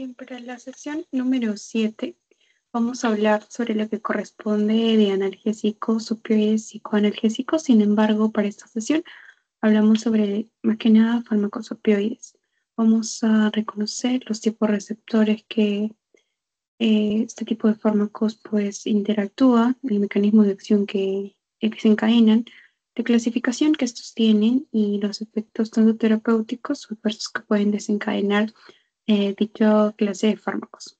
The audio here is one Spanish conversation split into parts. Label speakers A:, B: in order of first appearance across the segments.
A: Bien, para la sesión número 7 vamos a hablar sobre lo que corresponde de analgésicos, opioides, psicoanalgésicos. Sin embargo, para esta sesión hablamos sobre, más que nada, fármacos opioides. Vamos a reconocer los tipos receptores que este tipo de fármacos pues interactúa, el mecanismo de acción que desencadenan, la clasificación que estos tienen y los efectos tanto terapéuticos o adversos que pueden desencadenar dicha clase de fármacos.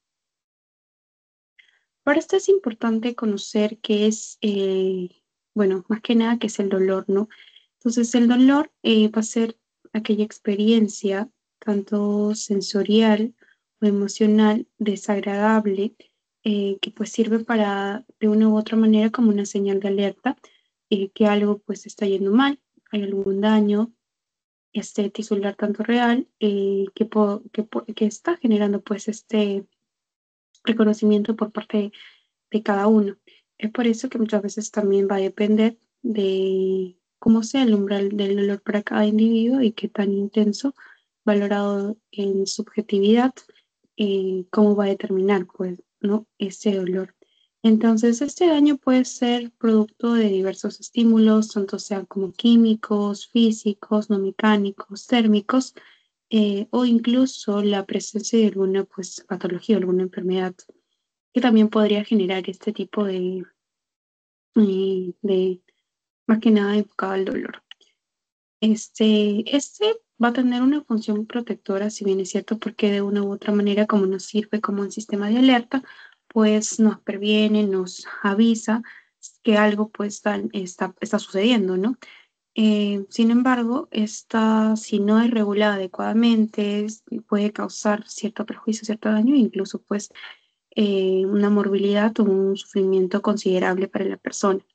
A: Para esto es importante conocer qué es, bueno, más que nada qué es el dolor, ¿no? Entonces el dolor va a ser aquella experiencia tanto sensorial o emocional desagradable que pues sirve para de una u otra manera como una señal de alerta que algo pues está yendo mal, hay algún daño tisular tanto real que está generando pues este reconocimiento por parte de cada uno. Es por eso que muchas veces también va a depender de cómo sea el umbral del dolor para cada individuo y qué tan intenso, valorado en subjetividad, cómo va a determinar, pues, ¿no? Ese dolor. Entonces, este daño puede ser producto de diversos estímulos, tanto sean como químicos, físicos, no mecánicos, térmicos, o incluso la presencia de alguna, pues, patología o alguna enfermedad que también podría generar este tipo de más que nada enfocado al dolor. Este va a tener una función protectora, si bien es cierto, porque de una u otra manera, como nos sirve como un sistema de alerta, pues nos previene, nos avisa que algo pues está sucediendo, ¿no? Sin embargo, esta, si no es regulada adecuadamente, puede causar cierto perjuicio, cierto daño, incluso pues una morbilidad o un sufrimiento considerable para la persona.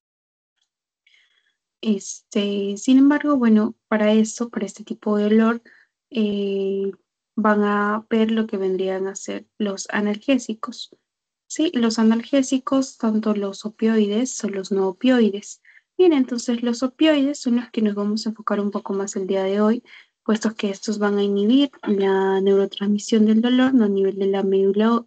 A: Sin embargo, bueno, para eso, para este tipo de dolor, eh, van a ver lo que vendrían a ser los analgésicos. Sí, los analgésicos, tanto los opioides o los no opioides. Bien, entonces los opioides son los que nos vamos a enfocar un poco más el día de hoy, puesto que estos van a inhibir la neurotransmisión del dolor, no a nivel de la médula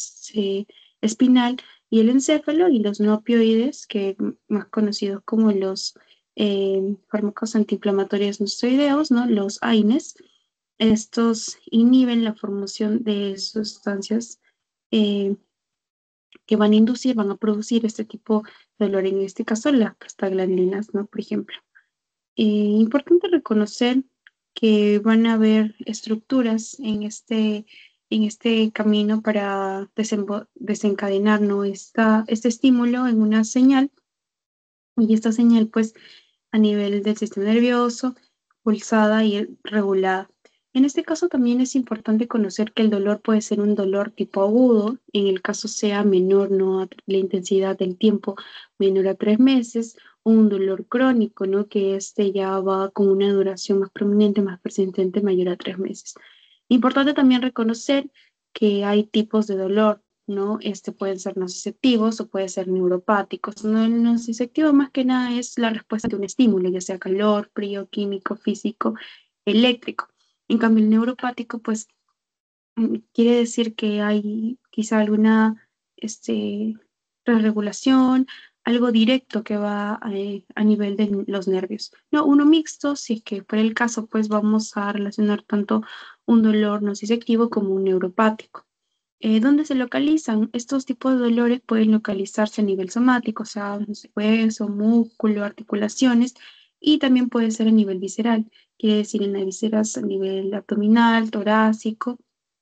A: espinal y el encéfalo, y los no opioides, que más conocidos como los fármacos antiinflamatorios no esteroideos, ¿no? Los AINES. Estos inhiben la formación de sustancias eh, que van a inducir, van a producir este tipo de dolor, en este caso las prostaglandinas, ¿no? Por ejemplo. Importante reconocer que van a haber estructuras en este camino para desencadenar, ¿no? Este estímulo en una señal, y esta señal pues a nivel del sistema nervioso, pulsada y regulada. En este caso también es importante conocer que el dolor puede ser un dolor tipo agudo, en el caso sea menor, no a la intensidad del tiempo menor a 3 meses, o un dolor crónico, ¿no? Que este ya va con una duración más prominente, más persistente, mayor a 3 meses. Importante también reconocer que hay tipos de dolor, ¿no? Pueden ser nociceptivos o pueden ser neuropáticos, ¿no? El nociceptivo más que nada es la respuesta de un estímulo, ya sea calor, frío, químico, físico, eléctrico. En cambio, el neuropático, pues, quiere decir que hay quizá alguna, desregulación, algo directo que va a nivel de los nervios. No, uno mixto, si es que por el caso, pues vamos a relacionar tanto un dolor nociceptivo como un neuropático. ¿Dónde se localizan? Estos tipos de dolores pueden localizarse a nivel somático, o sea, no sé, hueso, músculo, articulaciones, y también puede ser a nivel visceral, quiere decir en las vísceras a nivel abdominal, torácico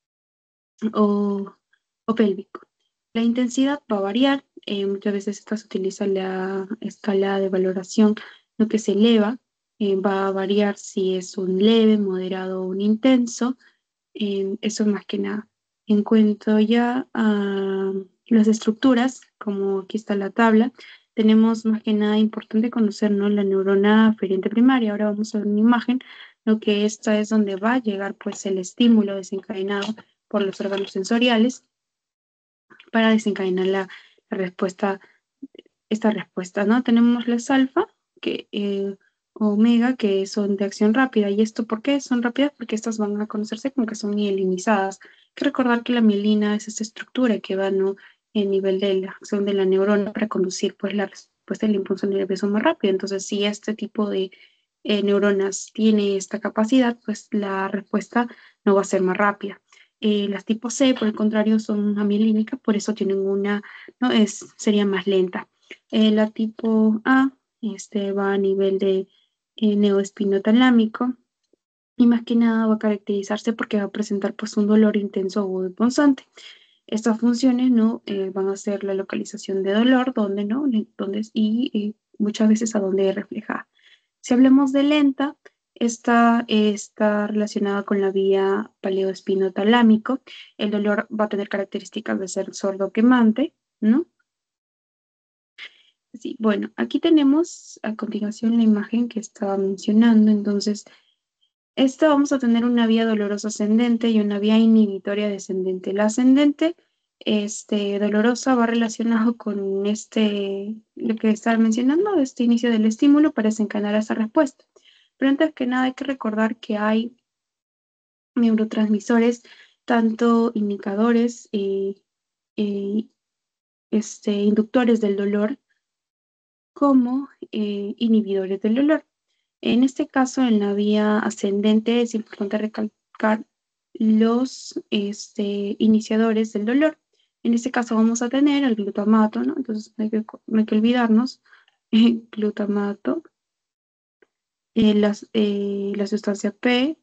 A: o, o pélvico. La intensidad va a variar, muchas veces esta se utiliza la escala de valoración, lo que se eleva, va a variar si es un leve, moderado o un intenso, eso más que nada. En cuanto ya a las estructuras, como aquí está la tabla, tenemos más que nada importante conocer, ¿no? La neurona aferiente primaria. Ahora vamos a ver una imagen, lo que esta es donde va a llegar pues el estímulo desencadenado por los órganos sensoriales para desencadenar la respuesta, esta respuesta, ¿no? Tenemos las alfa, que omega, que son de acción rápida. ¿Y esto por qué son rápidas? Porque estas van a conocerse como que son mielinizadas, que recordar que la mielina es esta estructura que va, ¿no?, en nivel de la acción de la neurona para conducir pues la respuesta del impulso nervioso más rápido. Entonces, si este tipo de neuronas tiene esta capacidad, pues la respuesta no va a ser más rápida. Las tipo C, por el contrario, son amielínicas, por eso tienen una, ¿no?, sería más lenta. La tipo A va a nivel de neoespinotalámico, y más que nada va a caracterizarse porque va a presentar pues un dolor intenso, agudo y punzante. Estas funciones, ¿no?, van a ser la localización de dolor, donde, ¿no?, muchas veces a dónde refleja. Si hablamos de lenta, esta está relacionada con la vía paleoespinotalámico. El dolor va a tener características de ser sordo quemante, ¿no? Sí, bueno, aquí tenemos a continuación la imagen que estaba mencionando. Entonces, esta vamos a tener una vía dolorosa ascendente y una vía inhibitoria descendente. La ascendente, dolorosa, va relacionado con lo que estaba mencionando, este inicio del estímulo para desencadenar esa respuesta. Pero antes que nada hay que recordar que hay neurotransmisores, tanto indicadores y inductores del dolor, como inhibidores del dolor. En este caso, en la vía ascendente, es importante recalcar los iniciadores del dolor. En este caso vamos a tener el glutamato, ¿no? Entonces no hay que olvidarnos, glutamato, la sustancia P,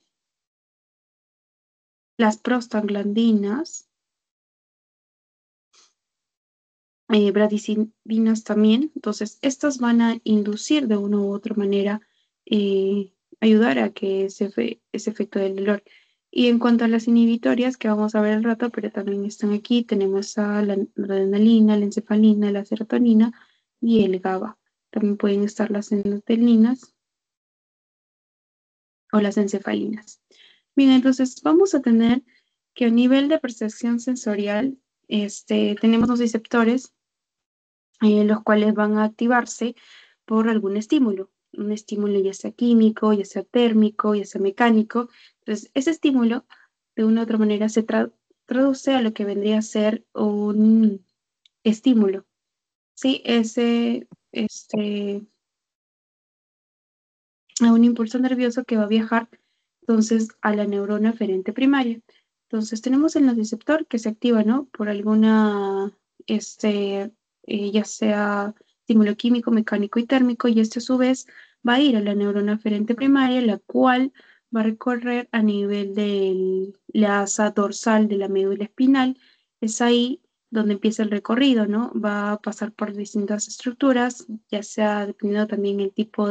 A: las prostaglandinas, bradicidinas también. Entonces, estas van a inducir de una u otra manera, eh, ayudar a que ese efecto del dolor. Y en cuanto a las inhibitorias, que vamos a ver al rato, pero también están aquí, tenemos a la adrenalina, la encefalina, la serotonina y el GABA. También pueden estar las endotelinas o las encefalinas. Bien, entonces vamos a tener que a nivel de percepción sensorial, tenemos los receptores, los cuales van a activarse por algún estímulo, un estímulo ya sea químico, ya sea térmico, ya sea mecánico. Entonces, ese estímulo, de una u otra manera, se traduce a lo que vendría a ser un estímulo. Sí, a un impulso nervioso que va a viajar entonces a la neurona aferente primaria. Entonces tenemos el nociceptor que se activa, ¿no?, por alguna, ya sea estímulo químico, mecánico y térmico, y a su vez va a ir a la neurona aferente primaria, la cual va a recorrer a nivel de la asa dorsal de la médula espinal. Es ahí donde empieza el recorrido, ¿no? Va a pasar por distintas estructuras, ya sea dependiendo también el tipo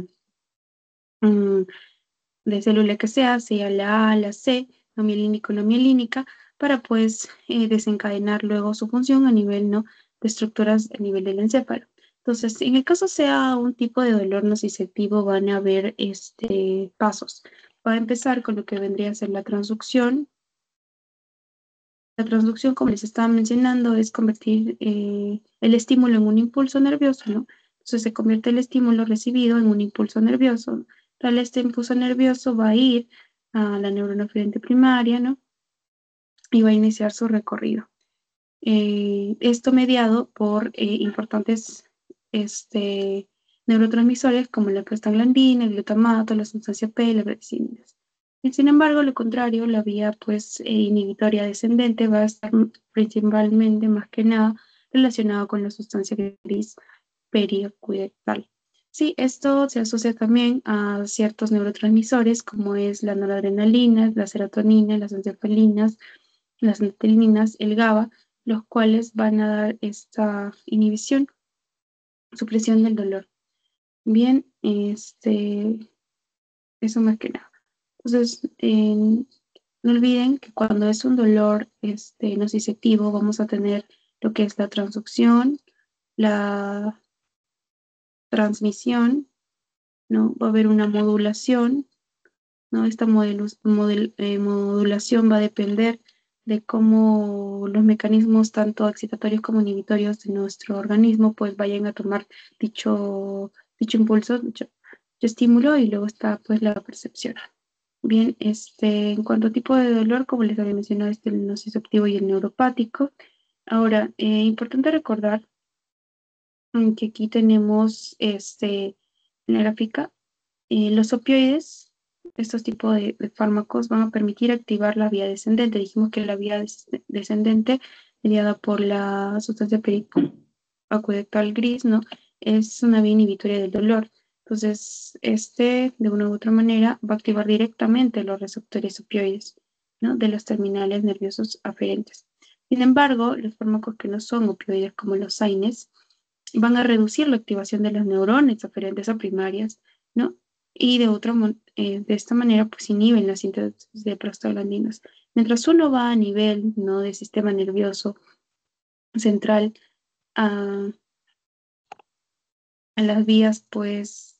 A: mm, de célula que sea la A, la C, no mielínica o no mielínica, para pues desencadenar luego su función a nivel, ¿no?, de estructuras a nivel del encéfalo. Entonces, en el caso sea un tipo de dolor nociceptivo, van a haber pasos. Va a empezar con lo que vendría a ser la transducción. La transducción, como les estaba mencionando, es convertir el estímulo en un impulso nervioso, ¿no? Entonces se convierte el estímulo recibido en un impulso nervioso. Tal este impulso nervioso va a ir a la neurona aferente primaria, ¿no?, y va a iniciar su recorrido. Esto mediado por importantes neurotransmisores como la prostaglandina, el glutamato, la sustancia P, las bradicinas. Y sin embargo, lo contrario, la vía pues inhibitoria descendente va a estar principalmente, más que nada, relacionada con la sustancia gris periacuetal. Sí, esto se asocia también a ciertos neurotransmisores como es la noradrenalina, la serotonina, las encefalinas, las endotelinas, el GABA, los cuales van a dar esta inhibición, supresión del dolor. Bien, eso más que nada. Entonces, no olviden que cuando es un dolor nociceptivo, vamos a tener lo que es la transducción, la transmisión, ¿no? Va a haber una modulación, ¿no? Esta modulación va a depender de cómo los mecanismos tanto excitatorios como inhibitorios de nuestro organismo pues vayan a tomar dicho impulso, dicho estímulo, y luego está pues la percepción. Bien, en cuanto a tipo de dolor, como les había mencionado, el nociceptivo y el neuropático. Ahora, importante recordar que aquí tenemos en la gráfica los opioides. Estos tipos de fármacos van a permitir activar la vía descendente. Dijimos que la vía descendente, mediada por la sustancia periacueductal gris, ¿no? Es una vía inhibitoria del dolor. Entonces, de una u otra manera, va a activar directamente los receptores opioides, ¿no? De los terminales nerviosos aferentes. Sin embargo, los fármacos que no son opioides, como los AINES, van a reducir la activación de las neuronas aferentes a primarias, ¿no? Y de esta manera, pues inhiben la síntesis de prostaglandinas. Mientras uno va a nivel, ¿no? Del sistema nervioso central, a, a las vías, pues,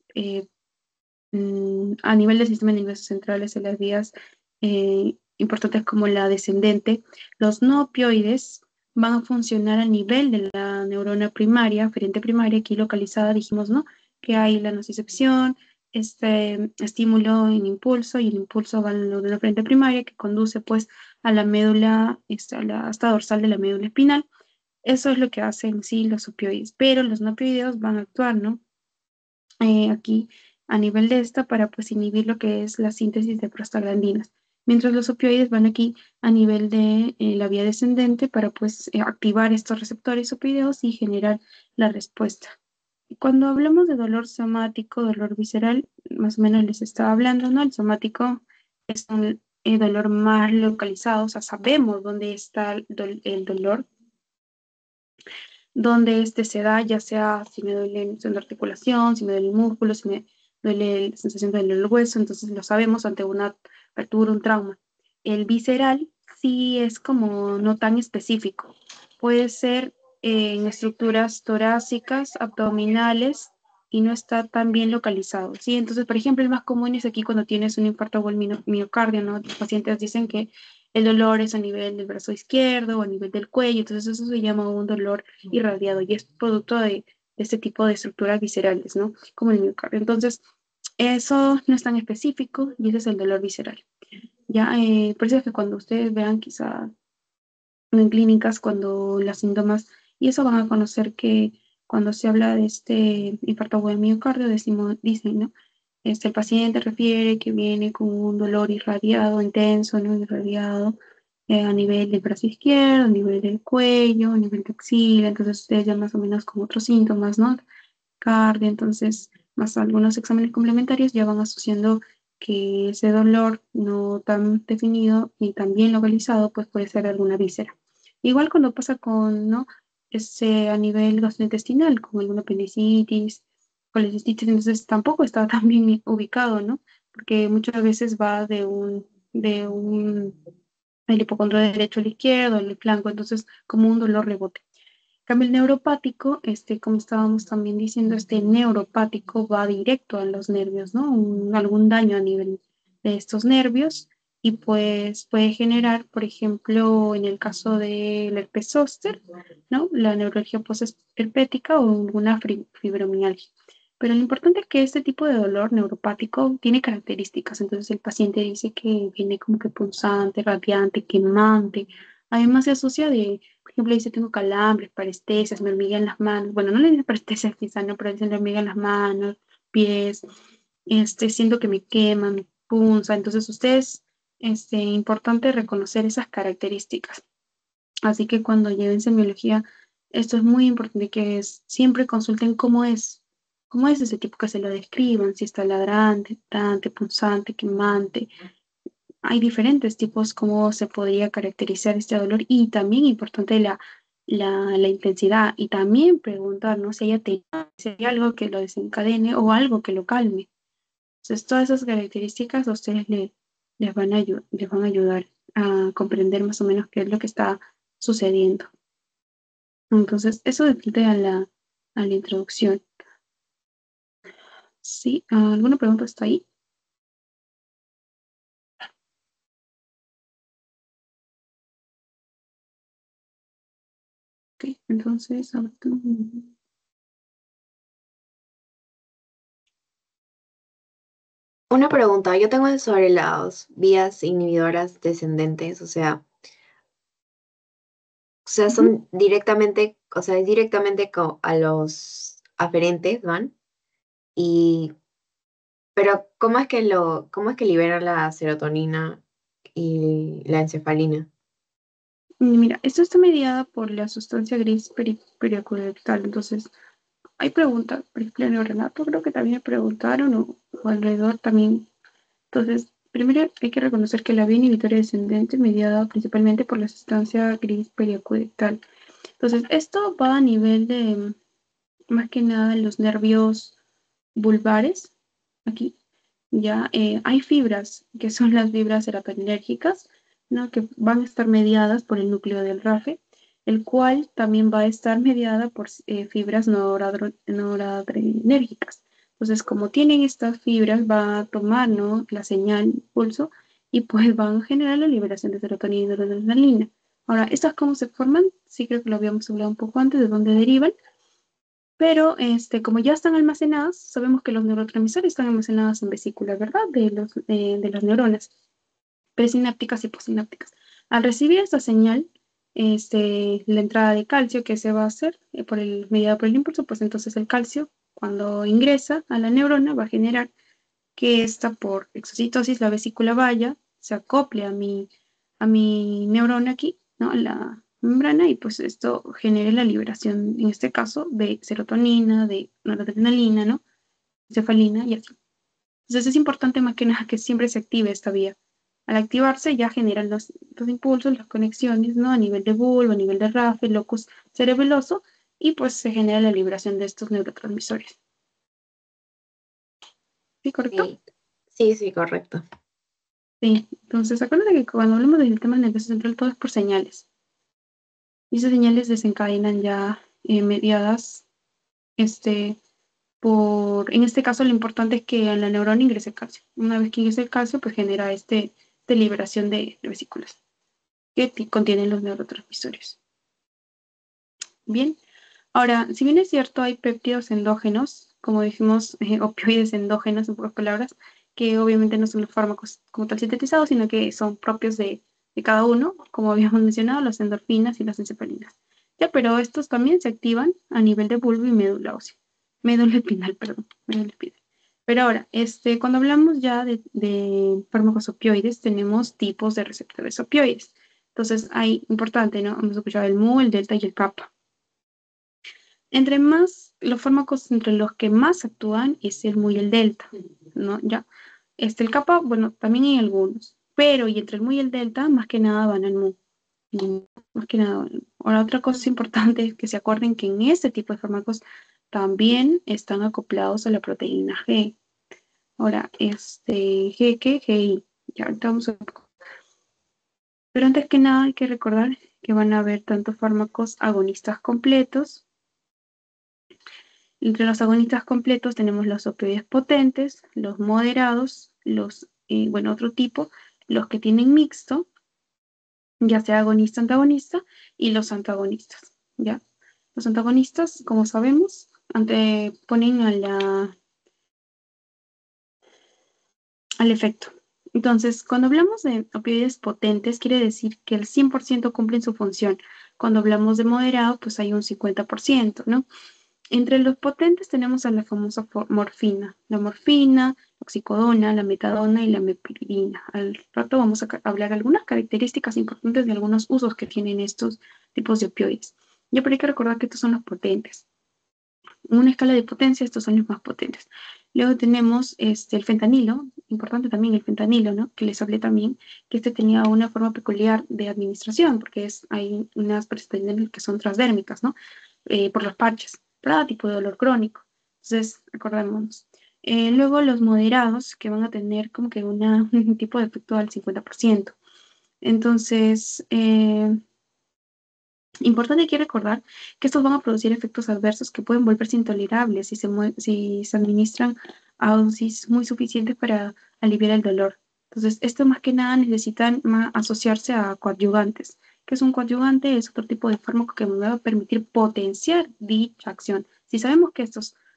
A: a nivel del sistema nervioso central, es en las vías importantes como la descendente, los no opioides van a funcionar a nivel de la neurona primaria, aferente primaria, aquí localizada, dijimos, ¿no? Que hay la nocicepción, este estímulo en impulso, y el impulso va a la neurona aferente primaria, que conduce pues a la médula, a la asta dorsal de la médula espinal. Eso es lo que hacen sí los opioides, pero los no opioides van a actuar, ¿no? Aquí a nivel de esta para pues inhibir lo que es la síntesis de prostaglandinas, mientras los opioides van aquí a nivel de la vía descendente para pues activar estos receptores opioideos y generar la respuesta. Cuando hablamos de dolor somático, dolor visceral, más o menos les estaba hablando, ¿no? El somático es un dolor más localizado, o sea, sabemos dónde está el dolor, donde se da, ya sea si me duele la articulación, si me duele el músculo, si me duele la sensación de doler el hueso, entonces lo sabemos ante una apertura, un trauma. El visceral sí es como no tan específico. Puede ser en estructuras torácicas, abdominales, y no está tan bien localizado, ¿sí? Entonces, por ejemplo, el más común es aquí cuando tienes un infarto o el miocardio, ¿no? Los pacientes dicen que el dolor es a nivel del brazo izquierdo o a nivel del cuello, entonces eso se llama un dolor irradiado y es producto de este tipo de estructuras viscerales, ¿no? Como el miocardio. Entonces, eso no es tan específico y ese es el dolor visceral. Ya, por eso es que cuando ustedes vean quizá en clínicas, cuando las síntomas, y eso van a conocer que cuando se habla de este infarto de miocardio, dicen, ¿no? El paciente refiere que viene con un dolor irradiado, intenso, ¿no? Irradiado a nivel del brazo izquierdo, a nivel del cuello, a nivel de axila, entonces ustedes ya más o menos con otros síntomas, ¿no? Cardio, entonces más algunos exámenes complementarios ya van asociando que ese dolor no tan definido y tan bien localizado, pues puede ser alguna víscera. Igual cuando pasa con, ¿no? A nivel gastrointestinal, con alguna apendicitis, colecistitis, entonces tampoco está tan bien ubicado, ¿no? Porque muchas veces va el hipocondrio derecho al izquierdo, el flanco, entonces como un dolor rebote. Cambio el neuropático, como estábamos también diciendo, este neuropático va directo a los nervios, ¿no? Algún daño a nivel de estos nervios y pues puede generar, por ejemplo, en el caso del herpes zóster, ¿no? La neuralgia postherpética o alguna fibromialgia. Pero lo importante es que este tipo de dolor neuropático tiene características. Entonces el paciente dice que viene como que punzante, radiante, quemante. Además se asocia por ejemplo, dice tengo calambres, parestesias, me hormiguean las manos. Bueno, no le dicen parestesias quizá, no, pero dicen me hormiguean las manos, pies, siento que me queman, me punza. Entonces ustedes, importante reconocer esas características. Así que cuando lleven semiología, esto es muy importante que siempre consulten cómo es ese tipo que se lo describan, si está ladrante, tante, punzante, quemante. Hay diferentes tipos cómo se podría caracterizar este dolor y también importante la intensidad y también preguntar, ¿no? Si hay algo que lo desencadene o algo que lo calme. Entonces, todas esas características a ustedes les van a ayudar a comprender más o menos qué es lo que está sucediendo. Entonces, eso depende a la introducción. ¿Sí? ¿Alguna pregunta está ahí? Ok, entonces,
B: Una pregunta, yo tengo sobre las vías inhibidoras descendentes, o sea,
A: Ujú.
B: son directamente, o sea, es directamente a los aferentes, ¿van? Y, pero cómo es que libera la serotonina y la encefalina?
A: Y mira, esto está mediada por la sustancia gris periacutal. Entonces, hay preguntas, por ejemplo, en el Renato creo que también me preguntaron o alrededor también. Entonces, primero hay que reconocer que la vía inhibitoria descendente es mediada principalmente por la sustancia gris periacutal. Entonces, esto va a nivel de, más que nada, los nervios vulvares. Aquí ya hay fibras, que son las fibras serotoninérgicas, ¿no? Que van a estar mediadas por el núcleo del RAFE, el cual también va a estar mediada por fibras noradrenérgicas. Entonces, como tienen estas fibras, va a tomar, ¿no?, la señal pulso y pues van a generar la liberación de serotonina y noradrenalina. Ahora, ¿estas cómo se forman? Sí, creo que lo habíamos hablado un poco antes de dónde derivan, pero como ya están almacenadas, sabemos que los neurotransmisores están almacenados en vesículas, ¿verdad? De las neuronas presinápticas y postsinápticas. Al recibir esta señal, la entrada de calcio que se va a hacer mediada por el impulso, pues entonces el calcio, cuando ingresa a la neurona, va a generar que esta por exocitosis, la vesícula vaya, se acople a mi neurona aquí, ¿no? La membrana, y pues esto genere la liberación, en este caso, de serotonina, de noradrenalina, ¿no? Cefalina y así. Entonces es importante más que nada que siempre se active esta vía. Al activarse ya generan los impulsos, las conexiones, ¿no? A nivel de bulbo, a nivel de RAFE, locus cerebeloso, y pues se genera la liberación de estos neurotransmisores. ¿Sí, correcto?
B: Sí, sí, sí, correcto.
A: Sí. Entonces acuérdate que cuando hablamos del sistema nervioso central todo es por señales. Y esas señales desencadenan ya mediadas, este, en este caso lo importante es que a la neurona ingrese el calcio. Una vez que ingrese el calcio, pues genera de liberación de vesículas que contienen los neurotransmisores. Bien, ahora, si bien es cierto, hay péptidos endógenos, como dijimos, opioides endógenos, en pocas palabras, que obviamente no son los fármacos como tal sintetizados, sino que son propios de cada uno, como habíamos mencionado, las endorfinas y las encefalinas. Ya, pero estos también se activan a nivel de bulbo y médula ósea. Médula espinal, perdón, médula espinal. Pero ahora, cuando hablamos ya de fármacos opioides, tenemos tipos de receptores opioides. Entonces, hay, importante, ¿no? Hemos escuchado el mu, el delta y el kappa. Entre más, los fármacos entre los que más actúan es el mu y el delta, ¿no? Ya. El kappa, bueno, también hay algunos, pero y entre el mu y el delta, más que nada van al mu. Más que nada van al mu. Ahora, otra cosa importante es que se acuerden que en este tipo de fármacos también están acoplados a la proteína G. Ahora, G, ¿qué? GI. Ya, ahorita vamos a... Pero antes que nada hay que recordar que van a haber tanto fármacos agonistas completos. Entre los agonistas completos tenemos los opioides potentes, los moderados, otro tipo, los que tienen mixto, ya sea agonista-antagonista, y los antagonistas, ¿ya? Los antagonistas, como sabemos, anteponen al efecto. Entonces, cuando hablamos de opioides potentes, quiere decir que el 100% cumplen su función. Cuando hablamos de moderado, pues hay un 50%, ¿no? Entre los potentes tenemos a la famosa morfina, la oxicodona, la metadona y la mepiridina. Al rato vamos a hablar algunas características importantes de algunos usos que tienen estos tipos de opioides. Ya, pero hay que recordar que estos son los potentes. En una escala de potencia, estos son los más potentes. Luego tenemos el fentanilo, importante también el fentanilo, ¿no? Que les hablé también, que tenía una forma peculiar de administración, porque hay unas presentaciones que son transdérmicas, ¿no? Por los parches, para tipo de dolor crónico. Entonces, acordémonos. Luego los moderados, que van a tener como que un tipo de efecto al 50%. Entonces, importante hay que recordar que estos van a producir efectos adversos que pueden volverse intolerables si se administran a dosis muy suficientes para aliviar el dolor. Entonces, esto más que nada necesitan asociarse a coadyuvantes. ¿Qué es un coadyuvante? Es otro tipo de fármaco que nos va a permitir potenciar dicha acción. Si sabemos que estos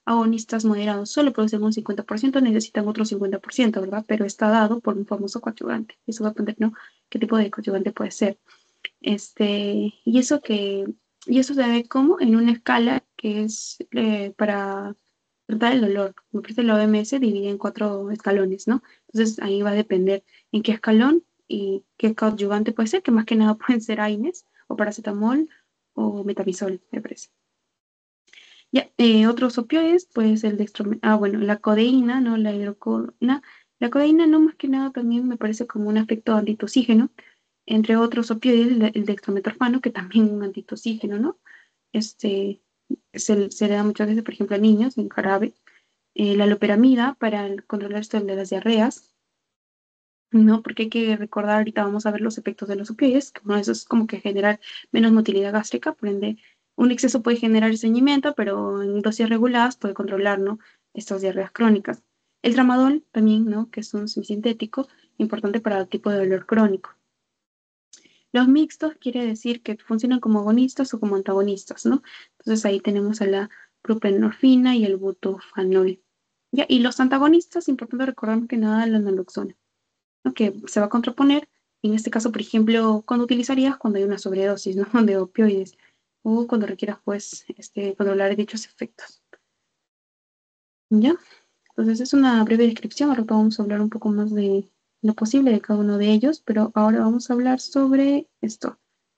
A: agonistas moderados solo producen un 50%, necesitan otro 50%, ¿verdad? Pero está dado por un famoso coadyuvante. Eso va a depender, ¿no? ¿Qué tipo de coadyuvante puede ser? Y eso y eso se ve como en una escala que es para tratar el dolor. Me parece la OMS divide en 4 escalones, ¿no? Entonces ahí va a depender en qué escalón y qué coadyuvante puede ser, que más que nada pueden ser AINES o paracetamol o metamizol, me parece. Ya, otros opioides, pues el bueno, la codeína, ¿no? La hidrocodeína. La codeína no más que nada también me parece como un efecto antitussígeno, entre otros opioides, el dextrometorfano, que también es un antitussígeno, ¿no? Este, se le da muchas veces, por ejemplo, a niños en jarabe. La loperamida para controlar esto de las diarreas, ¿no? Porque hay que recordar, ahorita vamos a ver los efectos de los opioides, que uno de esos es como que generar menos motilidad gástrica, por ende, un exceso puede generar estreñimiento, pero en dosis reguladas puede controlar, ¿no? Estas diarreas crónicas. El tramadol también, ¿no? Que es un semisintético importante para el tipo de dolor crónico. Los mixtos quiere decir que funcionan como agonistas o como antagonistas, ¿no? Entonces ahí tenemos a la propenorfina y el butofanol. ¿Ya? Y los antagonistas, importante recordar que nada la naloxona, ¿no? Que se va a contraponer, en este caso, por ejemplo, cuando utilizarías cuando hay una sobredosis, ¿no? De opioides o cuando requieras, pues, controlar dichos efectos. ¿Ya? Entonces es una breve descripción, ahora vamos a hablar un poco más de lo posible de cada uno de ellos, pero ahora vamos a hablar sobre esto,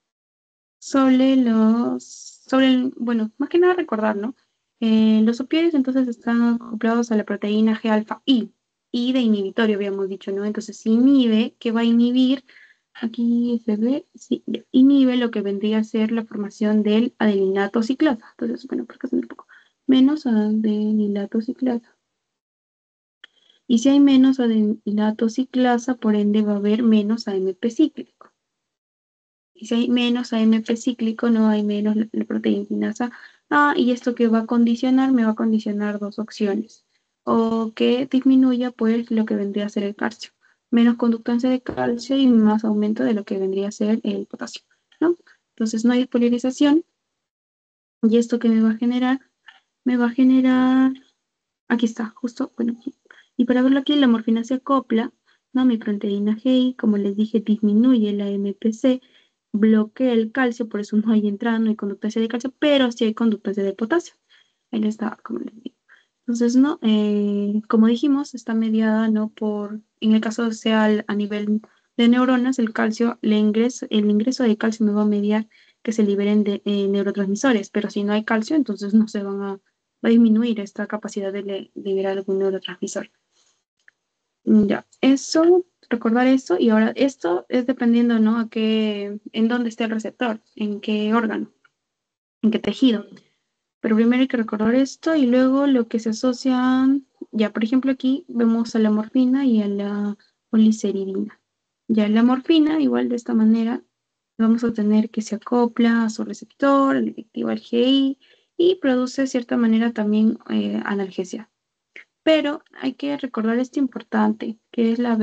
A: bueno, más que nada recordar, ¿no? Los opioides entonces están acoplados a la proteína G-alfa I de inhibitorio, habíamos dicho, ¿no? Entonces inhibe, ¿qué va a inhibir? Aquí se ve, sí, inhibe lo que vendría a ser la formación del adeninato ciclasa. Entonces, bueno, porque es un poco menos adeninato ciclasa. Y si hay menos adeninato ciclasa, por ende va a haber menos AMP cíclico. Y si hay menos AMP cíclico, no hay menos la proteína quinasa A, y esto que va a condicionar, me va a condicionar dos opciones. O que disminuya, pues, lo que vendría a ser el calcio. Menos conductancia de calcio y más aumento de lo que vendría a ser el potasio, ¿no? Entonces no hay despolarización. Y esto que me va a generar, aquí está, justo, bueno, aquí. Y para verlo aquí, la morfina se acopla, ¿no? Mi proteína GI, como les dije, disminuye la MPC, bloquea el calcio, por eso no hay entrada, no hay conductancia de calcio, pero sí hay conductancia de potasio. Ahí está, como les digo. Entonces, ¿no? Como dijimos, está mediada, ¿no? En el caso sea a nivel de neuronas, el ingreso de calcio me va a mediar que se liberen de neurotransmisores, pero si no hay calcio, entonces no se va a disminuir esta capacidad de liberar algún neurotransmisor. Ya, eso, recordar eso, y ahora esto es dependiendo, ¿no? En dónde esté el receptor, en qué órgano, en qué tejido. Pero primero hay que recordar esto y luego lo que se asocia, ya por ejemplo aquí vemos a la morfina y a la policeridina. Ya la morfina, igual de esta manera, vamos a tener que se acopla a su receptor, le activa el GI y produce de cierta manera también analgesia. Pero hay que recordar esto importante, que es la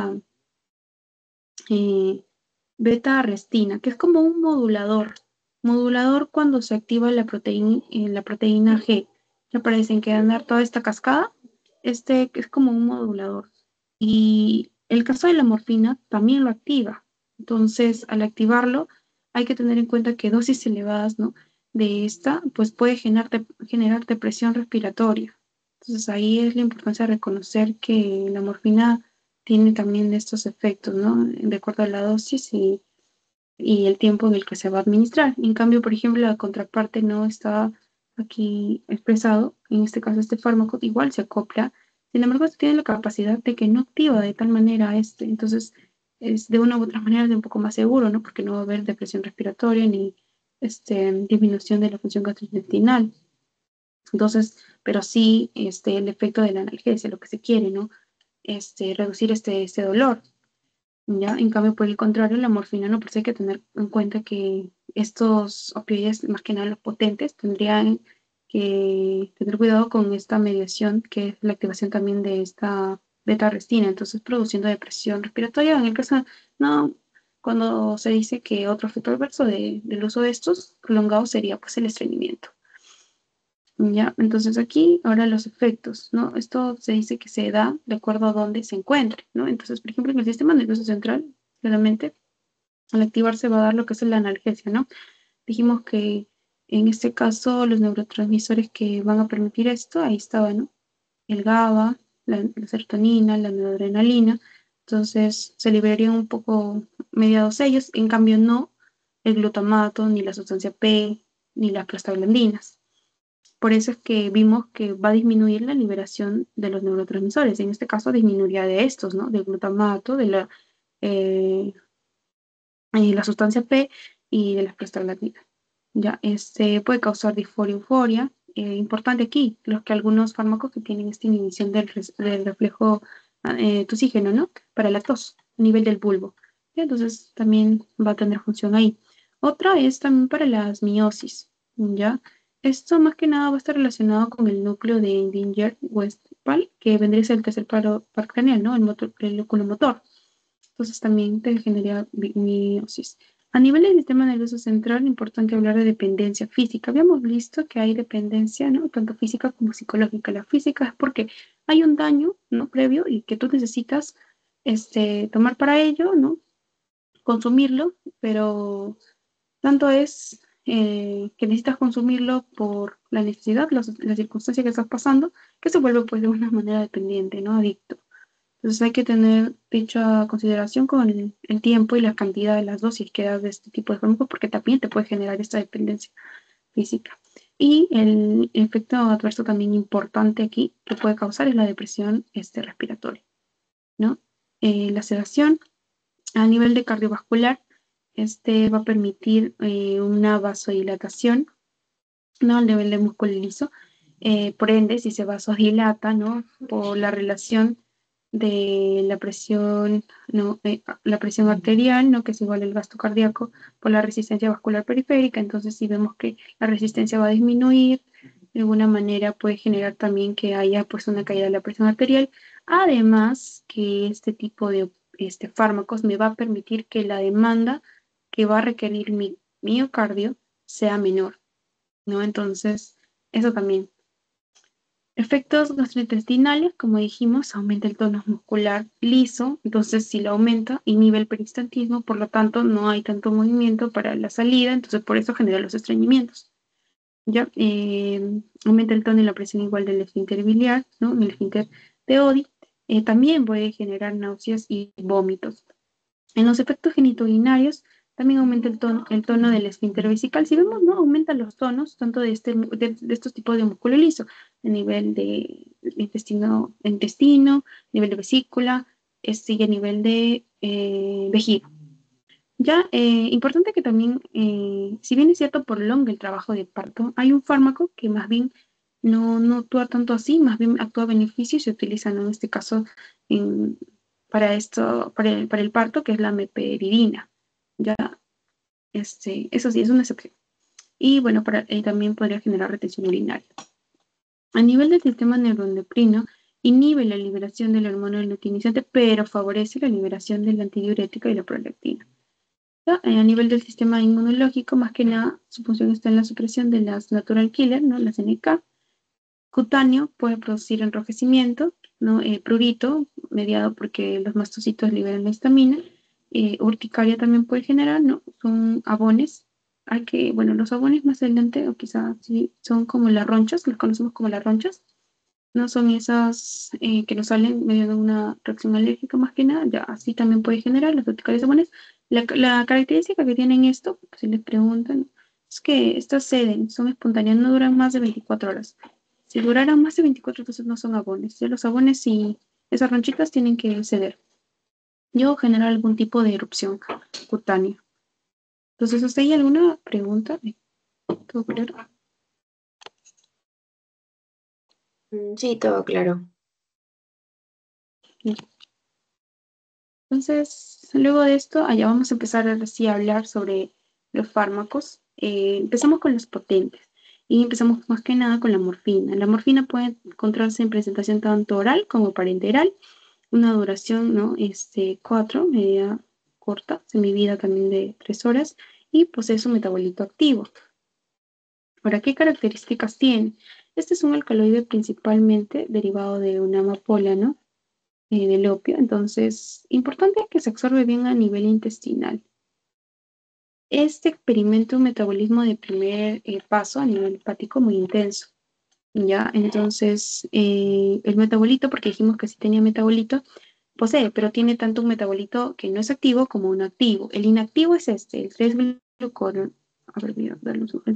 A: eh, beta arrestina, que es como un modulador cuando se activa la proteína G. ¿Ya aparecen que andar toda esta cascada? Este es como un modulador. Y el caso de la morfina también lo activa. Entonces, al activarlo, hay que tener en cuenta que dosis elevadas, ¿no? De esta, pues puede generar depresión respiratoria. Entonces, ahí es la importancia de reconocer que la morfina tiene también estos efectos, ¿no? De acuerdo a la dosis y el tiempo en el que se va a administrar. En cambio, por ejemplo, la contraparte no está aquí expresado. En este caso, este fármaco igual se acopla. Sin embargo, esto tiene la capacidad de que no activa de tal manera Entonces, es de una u otra manera de un poco más seguro, ¿no? Porque no va a haber depresión respiratoria ni disminución de la función gastrointestinal. Entonces, pero sí el efecto de la analgesia, lo que se quiere, ¿no? Reducir este dolor. ¿Ya? En cambio, por el contrario, la morfina no, por eso hay que tener en cuenta que estos opioides, más que nada los potentes, tendrían que tener cuidado con esta mediación, que es la activación también de esta beta-arrestina, entonces produciendo depresión respiratoria. En el caso, no, cuando se dice que otro efecto adverso del uso de estos prolongados sería pues el estreñimiento. ¿Ya? Entonces aquí ahora los efectos, ¿no? Esto se dice que se da de acuerdo a dónde se encuentre, ¿no? Entonces, por ejemplo, en el sistema nervioso central, claramente, al activarse va a dar lo que es la analgesia, ¿no? Dijimos que en este caso los neurotransmisores que van a permitir esto, ahí estaba, ¿no? El GABA, la serotonina, la noradrenalina. Entonces se liberarían un poco mediados ellos, en cambio no el glutamato, ni la sustancia P, ni las prostaglandinas. Por eso es que vimos que va a disminuir la liberación de los neurotransmisores. En este caso disminuiría de estos, ¿no? Del glutamato, de eh, la sustancia P y de las prostaglandinas. Ya, este puede causar disforia, euforia. Importante aquí, los que algunos fármacos que tienen esta inhibición del reflejo toxígeno, ¿no? Para la tos, a nivel del bulbo. Entonces también va a tener función ahí. Otra es también para las miosis, ¿ya? Esto más que nada va a estar relacionado con el núcleo de Dinger-Westphal, que vendría a ser el tercer par craneal, ¿no? El oculomotor. Entonces también te genera miosis. A nivel del sistema nervioso central, es importante hablar de dependencia física. Habíamos visto que hay dependencia, ¿no? Tanto física como psicológica. La física es porque hay un daño, ¿no? Previo y que tú necesitas tomar para ello, ¿no? Consumirlo, pero tanto es que necesitas consumirlo por la necesidad, la circunstancia que estás pasando, que se vuelve pues de una manera dependiente, ¿no? Adicto. Entonces hay que tener dicha consideración con el tiempo y la cantidad de las dosis que das de este tipo de fármacos, porque también te puede generar esta dependencia física. Y el efecto adverso también importante aquí que puede causar es la depresión respiratoria, ¿no? La sedación a nivel de cardiovascular, va a permitir una vasodilatación, ¿no? Al nivel de músculo liso. Por ende, si se vasodilata, ¿no? Por la relación de la presión, ¿no? La presión arterial, ¿no? Que es igual al gasto cardíaco, por la resistencia vascular periférica. Entonces, si vemos que la resistencia va a disminuir, de alguna manera puede generar también que haya pues una caída de la presión arterial. Además, que este tipo de fármacos me va a permitir que la demanda que va a requerir mi miocardio sea menor, ¿no? Entonces, eso también. Efectos gastrointestinales, como dijimos, aumenta el tono muscular liso, entonces si lo aumenta, inhibe el peristaltismo, por lo tanto no hay tanto movimiento para la salida, entonces por eso genera los estreñimientos. ¿Ya? Aumenta el tono y la presión igual del esfínter biliar, ¿no? El esfínter de Oddi. También puede generar náuseas y vómitos. En los efectos genitourinarios también aumenta el tono del esfínter vesical. Si vemos, ¿no? Aumentan los tonos tanto de estos tipos de músculo liso, a nivel de intestino, nivel de vesícula, y a nivel de vejiga. Ya, importante que también, si bien es cierto, prolonga el trabajo de parto, hay un fármaco que más bien no actúa tanto así, más bien actúa a beneficio y se utiliza, ¿no? En este caso en- para esto, para el parto, que es la meperidina. Ya, eso sí, es una excepción. Y bueno, también podría generar retención urinaria. A nivel del sistema neuroendocrino, inhibe la liberación del hormona luteinizante, pero favorece la liberación de la antidiurética y la prolactina. A nivel del sistema inmunológico, más que nada, su función está en la supresión de las natural killer, ¿no? Las NK. Cutáneo puede producir enrojecimiento, ¿no? Prurito, mediado porque los mastocitos liberan la histamina. Urticaria también puede generar, ¿no? Son abones. Bueno, los abones más adelante, o quizás sí, son como las ronchas, los conocemos como las ronchas. No son esas que nos salen medio de una reacción alérgica más que nada, ya así también puede generar los urticarias jamones. La característica que tienen esto, si les preguntan, es que estas ceden, son espontáneas, no duran más de 24 horas. Si duraran más de 24, entonces no son abones. Ya los abones y esas ronchitas tienen que ceder. Yo generar algún tipo de erupción cutánea. Entonces, ¿hasta ahí alguna pregunta? ¿Todo claro?
B: Sí, todo claro.
A: Entonces, luego de esto, allá vamos a empezar así a hablar sobre los fármacos. Empezamos con los potentes y empezamos más que nada con la morfina. La morfina puede encontrarse en presentación tanto oral como parenteral, una duración, ¿no? 4, media corta, semivida también de 3 horas y posee su metabolito activo. Ahora, ¿qué características tiene? Este es un alcaloide principalmente derivado de una amapola, ¿no? Del opio. Entonces, importante que se absorbe bien a nivel intestinal. Este experimenta un metabolismo de primer paso a nivel hepático muy intenso. ¿Ya? Entonces, el metabolito, porque dijimos que sí tenía metabolito, posee, pero tiene tanto un metabolito que no es activo como un activo. El inactivo es este, el 3-glucoro, a ver, voy a darle el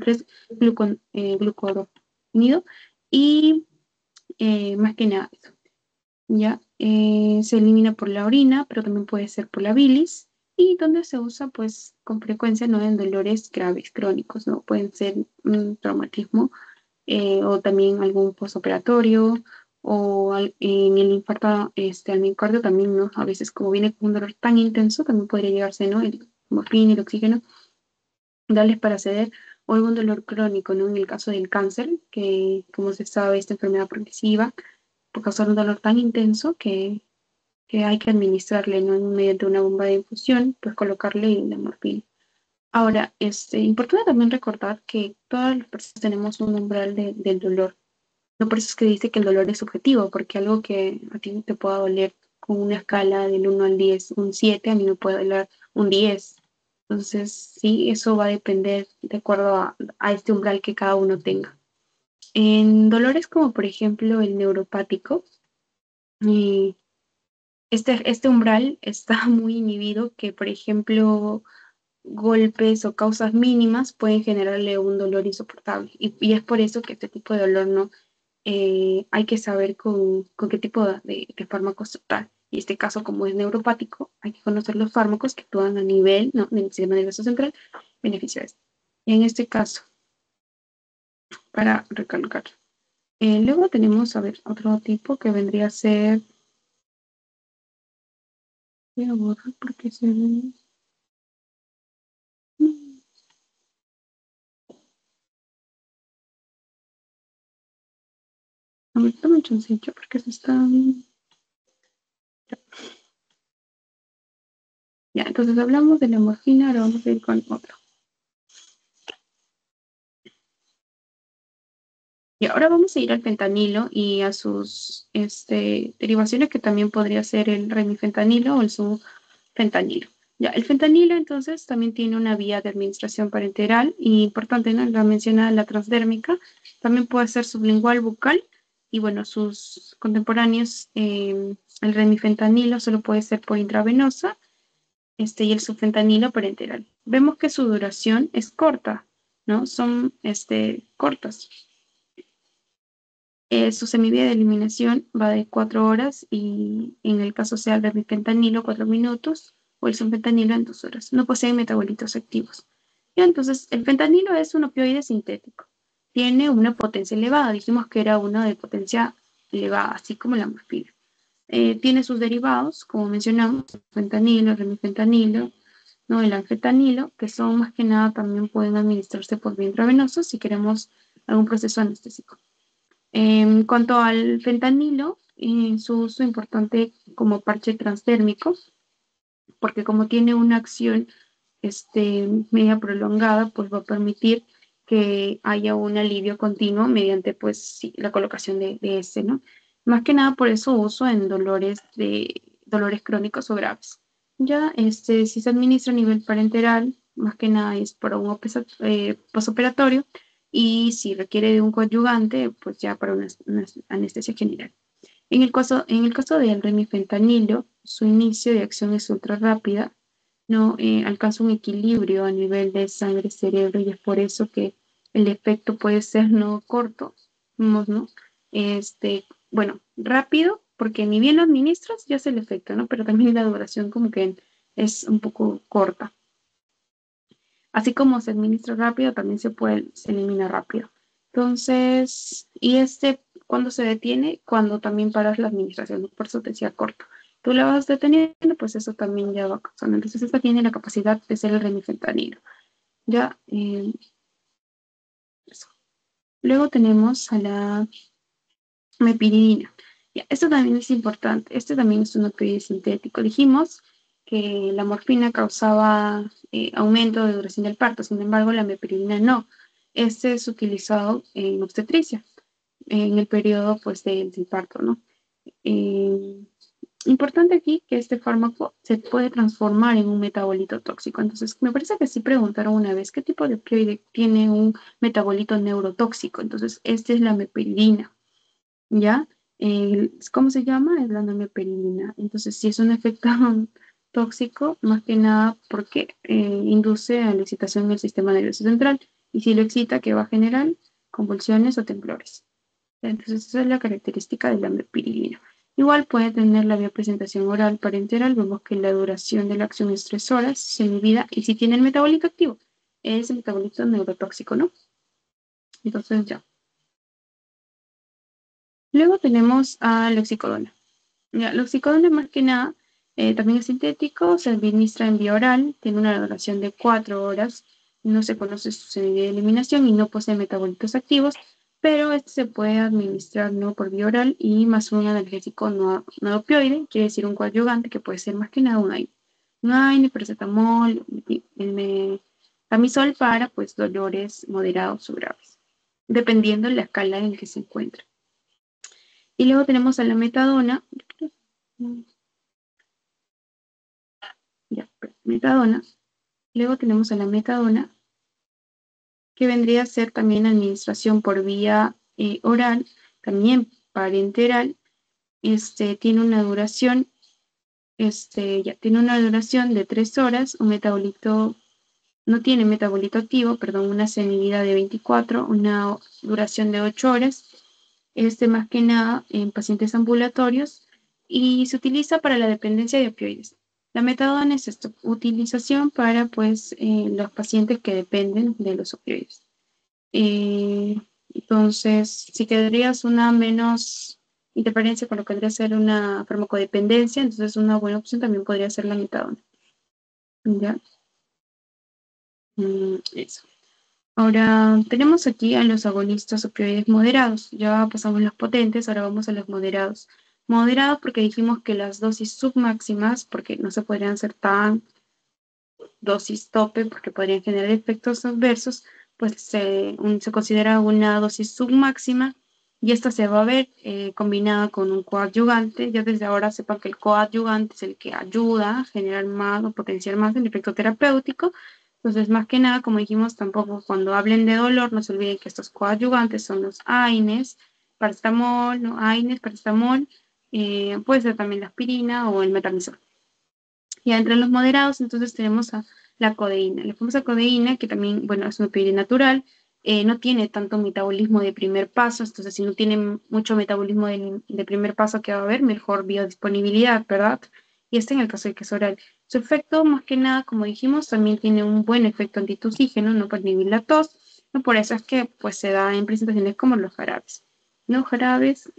A: 3-glucuronido, y más que nada eso, ¿ya? Se elimina por la orina, pero también puede ser por la bilis, y donde se usa, pues, con frecuencia, ¿no? En dolores graves, crónicos, ¿no? Pueden ser un traumatismo o también algún postoperatorio o en el infarto al miocardio también, ¿no? A veces como viene con un dolor tan intenso, también podría llegarse, ¿no? El morfina y el oxígeno, darles para ceder o algún dolor crónico, ¿no? En el caso del cáncer, que como se sabe, esta enfermedad progresiva puede causar un dolor tan intenso que hay que administrarle, ¿no? Mediante una bomba de infusión, pues colocarle la morfina. Ahora, importante también recordar que todas las personas tenemos un umbral del dolor. No por eso es que dice que el dolor es subjetivo, porque algo que a ti te pueda doler con una escala del 1 al 10, un 7, a mí me puede doler un 10. Entonces, sí, eso va a depender de acuerdo a este umbral que cada uno tenga. En dolores como por ejemplo el neuropático, eh, este umbral está muy inhibido, que por ejemplo golpes o causas mínimas pueden generarle un dolor insoportable. Y es por eso que este tipo de dolor no hay que saber con qué tipo de fármacos tratar. Y este caso, como es neuropático, hay que conocer los fármacos que actúan a nivel, ¿no?, del sistema nervioso central, beneficio a este. En este caso, para recalcar. Luego tenemos, a ver, otro tipo que vendría a ser. Voy a borrar porque se ve. A ver, toma un chancillo porque se está. Ya, entonces hablamos de la morfina, ahora vamos a ir con otro. Y ahora vamos a ir al fentanilo y a sus derivaciones, que también podría ser el remifentanilo o el subfentanilo. Ya, el fentanilo entonces también tiene una vía de administración parenteral y importante, ¿no? La mencionada, la transdérmica, también puede ser sublingual, bucal, y bueno, sus contemporáneos, el remifentanilo solo puede ser por intravenosa, y el subfentanilo parenteral. Vemos que su duración es corta, ¿no? Son cortas. Su semivía de eliminación va de 4 horas y en el caso sea el remifentanilo 4 minutos o el sulfentanilo en 2 horas. No poseen metabolitos activos. Y entonces el fentanilo es un opioide sintético. Tiene una potencia elevada. Dijimos que era uno de potencia elevada, así como la morfina. Tiene sus derivados, como mencionamos, el fentanilo, el remifentanilo, ¿no?, el anfetanilo, que son más que nada también pueden administrarse por vía intravenosa si queremos algún proceso anestésico. En cuanto al fentanilo, su uso importante como parche transdérmico, porque como tiene una acción media prolongada, pues va a permitir que haya un alivio continuo mediante pues sí, la colocación de este, ¿no? Más que nada por eso uso en dolores crónicos o graves. Ya, si se administra a nivel parenteral, más que nada es para un posoperatorio, y si requiere de un coadyuvante, pues ya para una anestesia general. En el caso del remifentanilo, su inicio de acción es ultra rápida, no alcanza un equilibrio a nivel de sangre-cerebro, y es por eso que el efecto puede ser no corto, ¿no? Bueno, rápido, porque ni bien lo administras, ya es el efecto, ¿no? Pero también la duración como que es un poco corta. Así como se administra rápido, también se elimina rápido. Entonces, y cuando se detiene, cuando también paras la administración, ¿no? Por eso te decía corto. Tú la vas deteniendo, pues eso también ya va causando. Entonces, esta tiene la capacidad de ser el remifentanilo. Ya, eso. Luego tenemos a la mepiridina. Ya, esto también es importante. Este también es un opioide sintético. Dijimos que la morfina causaba aumento de duración del parto, sin embargo, la mepiridina no. Este es utilizado en obstetricia. en el periodo pues del parto, ¿no? Importante aquí que este fármaco se puede transformar en un metabolito tóxico. Entonces, me parece que sí preguntaron una vez qué tipo de opioide tiene un metabolito neurotóxico. Entonces, esta es la meperidina, ¿ya? ¿Cómo se llama? Es la nomeperidina. Entonces, si es un efecto tóxico, más que nada porque induce a la excitación del sistema nervioso central. Y si lo excita, ¿qué va a generar? Convulsiones o temblores. Entonces, esa es la característica de la mepiridina. Igual puede tener la biopresentación oral parenteral. Vemos que la duración de la acción es 3 horas, semivida, y si tiene el metabolito activo, es el metabolito neurotóxico, ¿no? Entonces, ya. Luego tenemos a la oxicodona. Ya, la oxicodona, más que nada, también es sintético, se administra en vía oral, tiene una duración de 4 horas, no se conoce su semivida de eliminación y no posee metabolitos activos, pero este se puede administrar no por vía oral y más un analgésico no opioide, quiere decir un coadyuvante que puede ser más que nada un AINE. Un AINE, paracetamol, camisol para pues dolores moderados o graves, dependiendo de la escala en que se encuentra. Y luego tenemos a la metadona, ya, metadona. Luego tenemos a la metadona, que vendría a ser también administración por vía oral, también parenteral. Tiene una duración, ya tiene una duración de 3 horas, un metabolito, no tiene metabolito activo, perdón, una semivida de 24, una duración de 8 horas. Más que nada en pacientes ambulatorios y se utiliza para la dependencia de opioides. La metadona es esto, utilización para pues, los pacientes que dependen de los opioides. Entonces, si querrías una menos interferencia con lo que podría ser una farmacodependencia, entonces una buena opción también podría ser la metadona. ¿Ya? Eso. Ahora tenemos aquí a los agonistas opioides moderados. Ya pasamos los potentes, ahora vamos a los moderados. Moderados porque dijimos que las dosis submáximas, porque no se podrían ser tan dosis tope, porque podrían generar efectos adversos, pues se considera una dosis submáxima y esta se va a ver combinada con un coadyuvante. Ya desde ahora sepan que el coadyuvante es el que ayuda a generar más o potenciar más el efecto terapéutico. Entonces, más que nada, como dijimos, tampoco cuando hablen de dolor, no se olviden que estos coadyuvantes son los AINES, paracetamol, ¿no? AINES, paracetamol, puede ser también la aspirina o el metamizol. Y entre los moderados, entonces tenemos a la codeína. La famosa codeína, que también, bueno, es un opioide natural, no tiene tanto metabolismo de primer paso, entonces si no tiene mucho metabolismo de primer paso que va a haber, mejor biodisponibilidad, ¿verdad? Y en el caso de que es oral. Su efecto, más que nada, como dijimos, también tiene un buen efecto antitusígeno, no para inhibir la tos, ¿no? Por eso es que pues, se da en presentaciones como los jarabes. Los jarabes,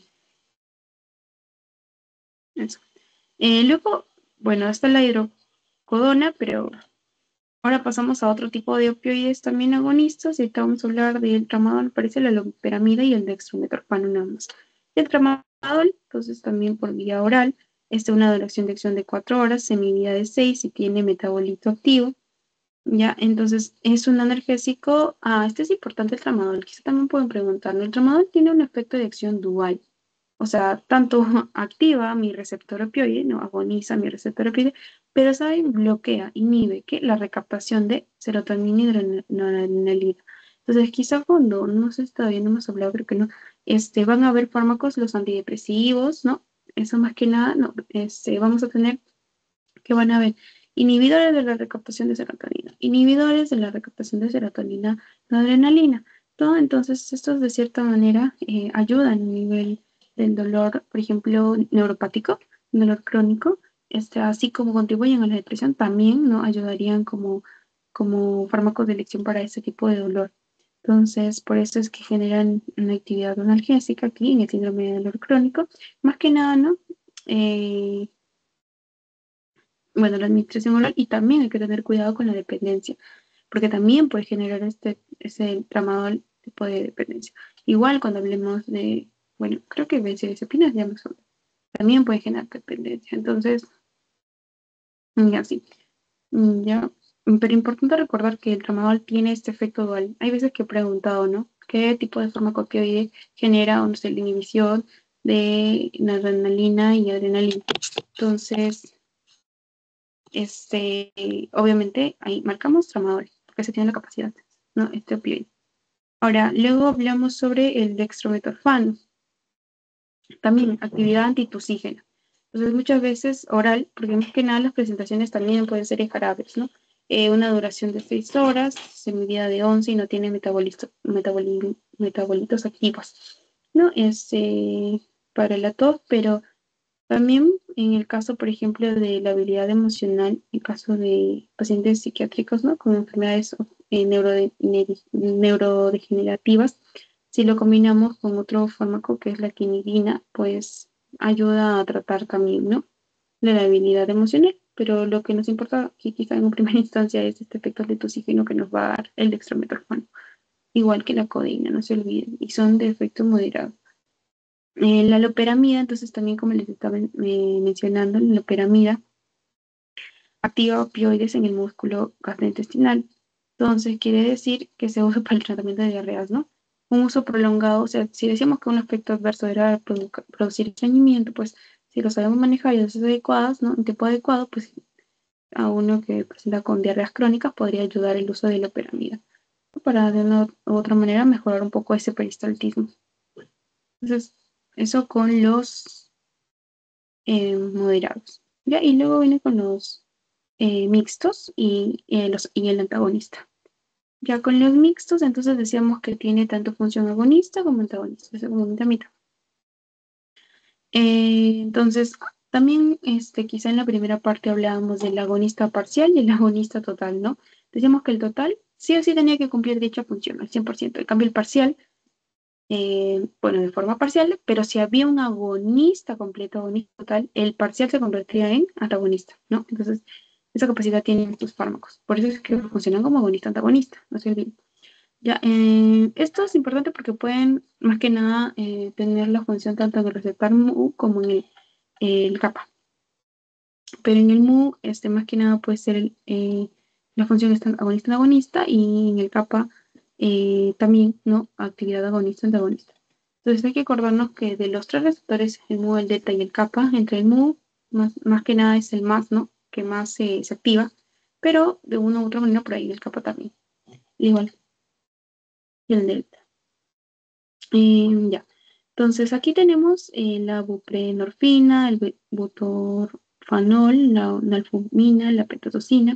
A: eso. Luego, bueno, está la hidrocodona, pero ahora pasamos a otro tipo de opioides también agonistas. Y ahorita vamos a hablar del tramadol, parece la loperamida y el dextrometorfano nada más. El tramadol, entonces también por vía oral, una duración de acción de 4 horas, semivida de 6 y tiene metabolito activo. Ya, entonces es un analgésico. Este es importante el tramadol. Quizá también pueden preguntarme. El tramadol tiene un efecto de acción dual. O sea, tanto activa mi receptor opioide, no agoniza mi receptor opioide, pero sabe, bloquea, inhibe que la recaptación de serotonina y noradrenalina. Entonces, quizá cuando, no sé, todavía no hemos hablado, creo que no, van a haber fármacos, los antidepresivos, ¿no? Eso más que nada, no, vamos a tener que van a haber inhibidores de la recaptación de serotonina, inhibidores de la recaptación de serotonina, noradrenalina. Todo, entonces, estos de cierta manera ayudan a nivel del dolor, por ejemplo, neuropático, dolor crónico, así como contribuyen a la depresión, también ¿no? ayudarían como fármacos de elección para ese tipo de dolor. Entonces, por eso es que generan una actividad analgésica aquí en el síndrome de dolor crónico. Más que nada, ¿no? Bueno, la administración oral y también hay que tener cuidado con la dependencia, porque también puede generar ese tramadol tipo de dependencia. Igual cuando hablemos de, bueno, creo que benzodiazepinas ya más o menos, también puede generar dependencia. Entonces, ya sí, ya. Pero importante recordar que el tramadol tiene este efecto dual. Hay veces que he preguntado, ¿no? qué tipo de fármaco opioide genera, o no sé, la inhibición de noradrenalina y adrenalina. Entonces, obviamente ahí marcamos tramadores, porque se tiene la capacidad, ¿no? Este opioide. Ahora, luego hablamos sobre el dextrometorfano, también actividad antitusígena. Entonces, muchas veces oral, porque más que nada las presentaciones también pueden ser en jarabes, ¿no? Una duración de 6 horas, semidía de 11 y no tiene metabolitos activos, ¿no? Para la tos, pero también en el caso, por ejemplo, de la habilidad emocional, en caso de pacientes psiquiátricos, ¿no? Con enfermedades neurodegenerativas, si lo combinamos con otro fármaco que es la quinidina, pues ayuda a tratar también, ¿no? De la habilidad emocional. Pero lo que nos importa aquí quizá en primera instancia es este efecto letusígeno que nos va a dar el dextrometorfano, igual que la codeína, no se olviden, y son de efecto moderado. La loperamida, entonces también como les estaba mencionando, la loperamida activa opioides en el músculo gastrointestinal. Entonces quiere decir que se usa para el tratamiento de diarreas, ¿no? Un uso prolongado, o sea, si decíamos que un efecto adverso era producir estreñimiento, pues si lo sabemos manejar y dosis adecuadas, ¿no? En tiempo adecuado, pues a uno que presenta con diarreas crónicas podría ayudar el uso de la loperamida para de una u otra manera mejorar un poco ese peristaltismo. Entonces, eso con los moderados. ¿Ya? Y luego viene con los mixtos y el antagonista. Ya con los mixtos, entonces decíamos que tiene tanto función agonista como antagonista, según mitad mitad. Entonces, también quizá en la primera parte hablábamos del agonista parcial y el agonista total, ¿no? Decíamos que el total sí o sí tenía que cumplir dicha función al 100%. En cambio, el parcial, bueno, de forma parcial, pero si había un agonista completo, agonista total, el parcial se convertía en antagonista, ¿no? Entonces, esa capacidad tienen estos fármacos. Por eso es que funcionan como agonista-antagonista, no se olviden. Ya, esto es importante porque pueden, más que nada, tener la función tanto en el receptor MU como en el kappa. Pero en el MU, más que nada puede ser la función agonista-antagonista y en el kappa también, ¿no? Actividad agonista-antagonista. Entonces hay que acordarnos que de los tres receptores, el MU, el delta y el kappa, entre el MU, más que nada es el más, ¿no? Que más se activa, pero de una u otra manera por ahí el kappa también. Igual que el delta. Ya. Entonces aquí tenemos la buprenorfina, el butorfanol, la nalfurina, la petotocina,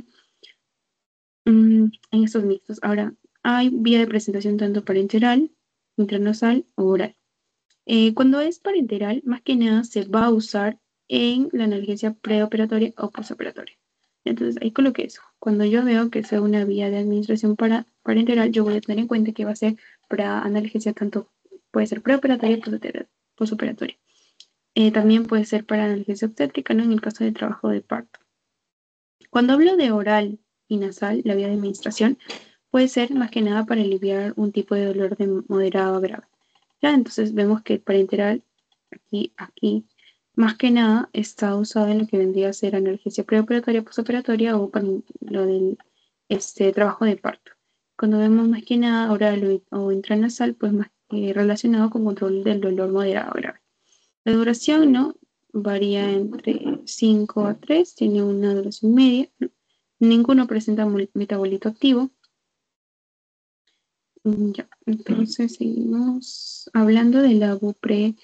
A: en estos mixtos. Ahora, hay vía de presentación tanto parenteral, intranasal o oral. Cuando es parenteral, más que nada se va a usar en la analgesia preoperatoria o postoperatoria. Entonces ahí coloqué eso. Cuando yo veo que sea una vía de administración parenteral, yo voy a tener en cuenta que va a ser para analgesia tanto puede ser preoperatoria y postoperatoria. También puede ser para analgesia obstétrica, ¿no? En el caso de trabajo de parto. Cuando hablo de oral y nasal, la vía de administración puede ser más que nada para aliviar un tipo de dolor de moderado a grave. Ya, entonces vemos que el parenteral aquí, más que nada está usado en lo que vendría a ser analgesia preoperatoria, postoperatoria o para lo del trabajo de parto. Cuando vemos más que nada oral o intranasal, pues más relacionado con control del dolor moderado a grave. La duración, ¿no? Varía entre 5 a 3, tiene una duración media, ¿no? Ninguno presenta metabolito activo. Ya, entonces seguimos hablando de la buprenorfina.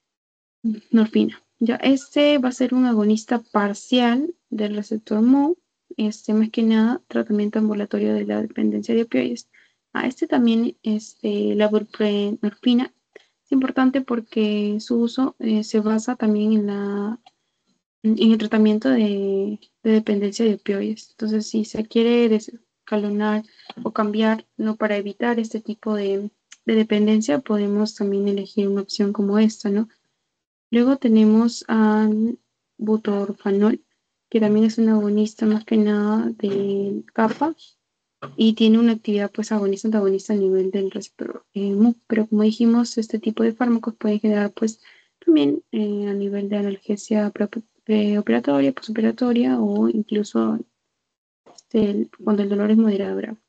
A: Ya, este va a ser un agonista parcial del receptor MU, más que nada tratamiento ambulatorio de la dependencia de opioides. A este también, la buprenorfina es importante porque su uso se basa también en el tratamiento de dependencia de opioides. Entonces, si se quiere descalonar o cambiar, ¿no? Para evitar este tipo de dependencia, podemos también elegir una opción como esta, ¿no? Luego tenemos al butorfanol, que también es un agonista más que nada del kappa y tiene una actividad pues agonista-antagonista a nivel del receptor MU. Pero como dijimos, este tipo de fármacos pueden generar pues también a nivel de analgesia preoperatoria, postoperatoria o incluso cuando el dolor es moderado grave.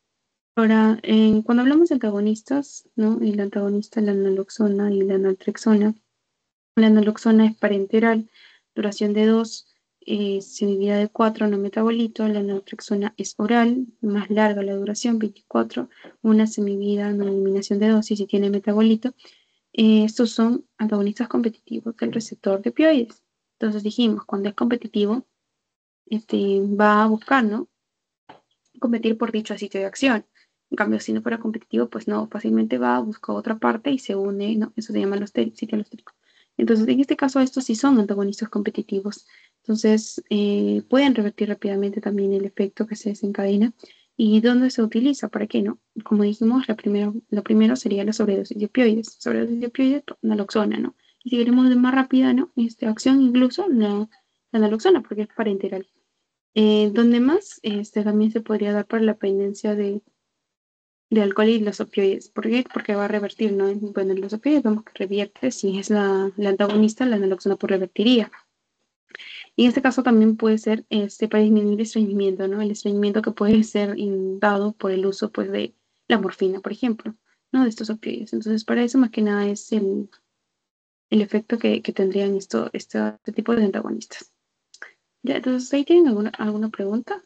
A: Ahora, cuando hablamos de antagonistas, ¿no? El antagonista, la naloxona y la naltrexona. La naloxona es parenteral, duración de 2, semivida de 4, no metabolito. La naltrexona es oral, más larga la duración, 24, una semivida, no eliminación de dosis y tiene metabolito. Estos son antagonistas competitivos del receptor de opioides. Entonces dijimos, cuando es competitivo, va a buscar, ¿no? Competir por dicho sitio de acción. En cambio, si no fuera competitivo, pues no, fácilmente va, busca otra parte y se une, ¿no? Eso se llama los sitio alostérico. Entonces, en este caso, estos sí son antagonistas competitivos. Entonces, pueden revertir rápidamente también el efecto que se desencadena. ¿Y dónde se utiliza? ¿Para qué no? Como dijimos, lo primero sería la sobredosis de opioides. Sobredosis de opioides, naloxona, ¿no? Y si queremos de más rápida, ¿no? Acción incluso, la naloxona, porque es parenteral. Donde más también se podría dar para la dependencia de alcohol y los opioides. ¿Por qué? Porque va a revertir, ¿no? Bueno, los opioides vemos que revierte, si es la antagonista, la naloxona pues revertiría. Y en este caso también puede ser para disminuir el estreñimiento, ¿no? El estreñimiento que puede ser dado por el uso pues de la morfina, por ejemplo, ¿no? De estos opioides. Entonces, para eso más que nada es el efecto que tendrían este tipo de antagonistas. Ya, entonces, ¿ahí tienen alguna pregunta?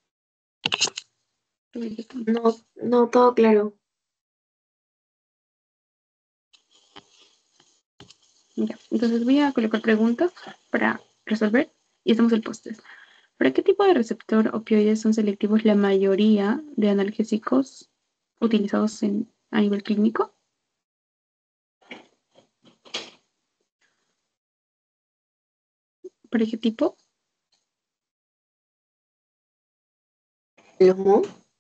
B: No, no, todo claro.
A: Ya, entonces voy a colocar preguntas para resolver y hacemos el post-test. ¿Para qué tipo de receptor opioides son selectivos la mayoría de analgésicos utilizados a nivel clínico? ¿Para qué tipo?
B: ¿Los Mu?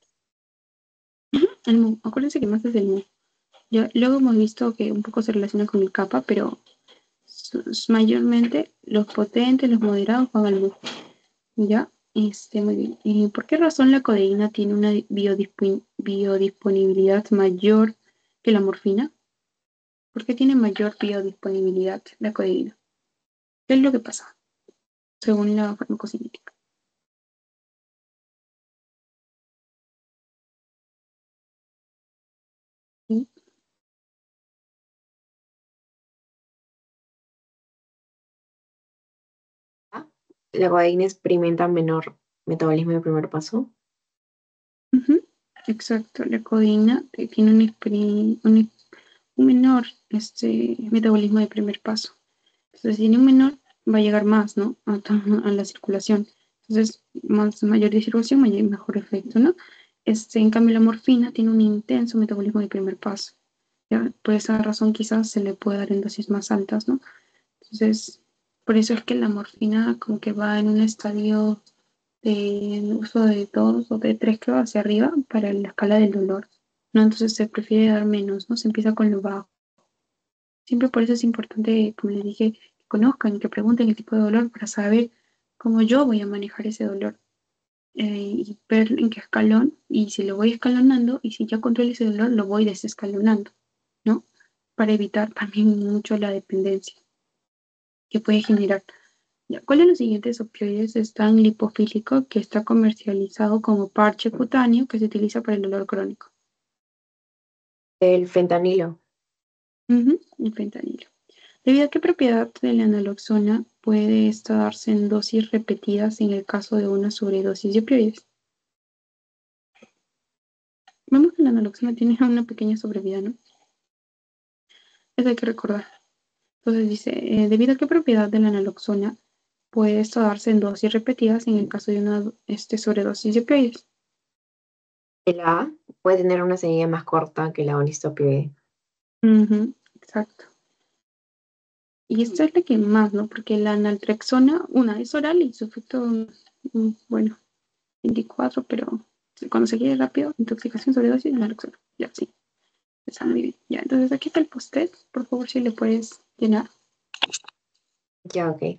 A: El mu. Acuérdense que más es el mu. Ya, luego hemos visto que un poco se relaciona con el kappa, pero mayormente los potentes, los moderados van al mu. Ya, muy bien. ¿Y por qué razón la codeína tiene una biodisponibilidad mayor que la morfina? ¿Por qué tiene mayor biodisponibilidad la codeína? ¿Qué es lo que pasa según la farmacocinética? ¿Sí?
B: Ah, la codeína experimenta menor metabolismo de primer paso.
A: Ujú, exacto, la codeína tiene un menor metabolismo de primer paso. Entonces, si tiene un menor, va a llegar más, ¿no? A la circulación. Entonces, mayor distribución, mejor efecto, ¿no? En cambio, la morfina tiene un intenso metabolismo de primer paso. ¿Ya? Por esa razón, quizás se le puede dar en dosis más altas, ¿no? Entonces, por eso es que la morfina como que va en un estadio de uso de 2 o de 3 creo hacia arriba para la escala del dolor, ¿no? Entonces se prefiere dar menos, ¿no? Se empieza con lo bajo. Siempre por eso es importante, como les dije, que conozcan y que pregunten el tipo de dolor para saber cómo yo voy a manejar ese dolor y ver en qué escalón y si lo voy escalonando y si ya controlo ese dolor lo voy desescalonando, ¿no? Para evitar también mucho la dependencia que puede generar. Ya, ¿cuál de los siguientes opioides es tan lipofílico que está comercializado como parche cutáneo que se utiliza para el dolor crónico?
B: El fentanilo.
A: Ujú, el fentanilo. ¿Debido a qué propiedad de la naloxona puede esta darse en dosis repetidas en el caso de una sobredosis de opioides? Vemos que la naloxona tiene una pequeña sobrevida, ¿no? Eso hay que recordar. Entonces dice, ¿debido a qué propiedad de la naloxona puede esto darse en dosis repetidas en el caso de una sobredosis de opioides?
B: El A puede tener una semilla más corta que la agonista opioide.
A: Ujú, exacto. Y esta es la que más, ¿no? Porque la naltrexona, una es oral y su efecto, bueno, 24, pero cuando se quiere rápido, intoxicación, sobredosis, naltrexona. Ya, sí, está muy bien. Ya, entonces aquí está el post-it, por favor, si le puedes llenar.
B: Ya, ok.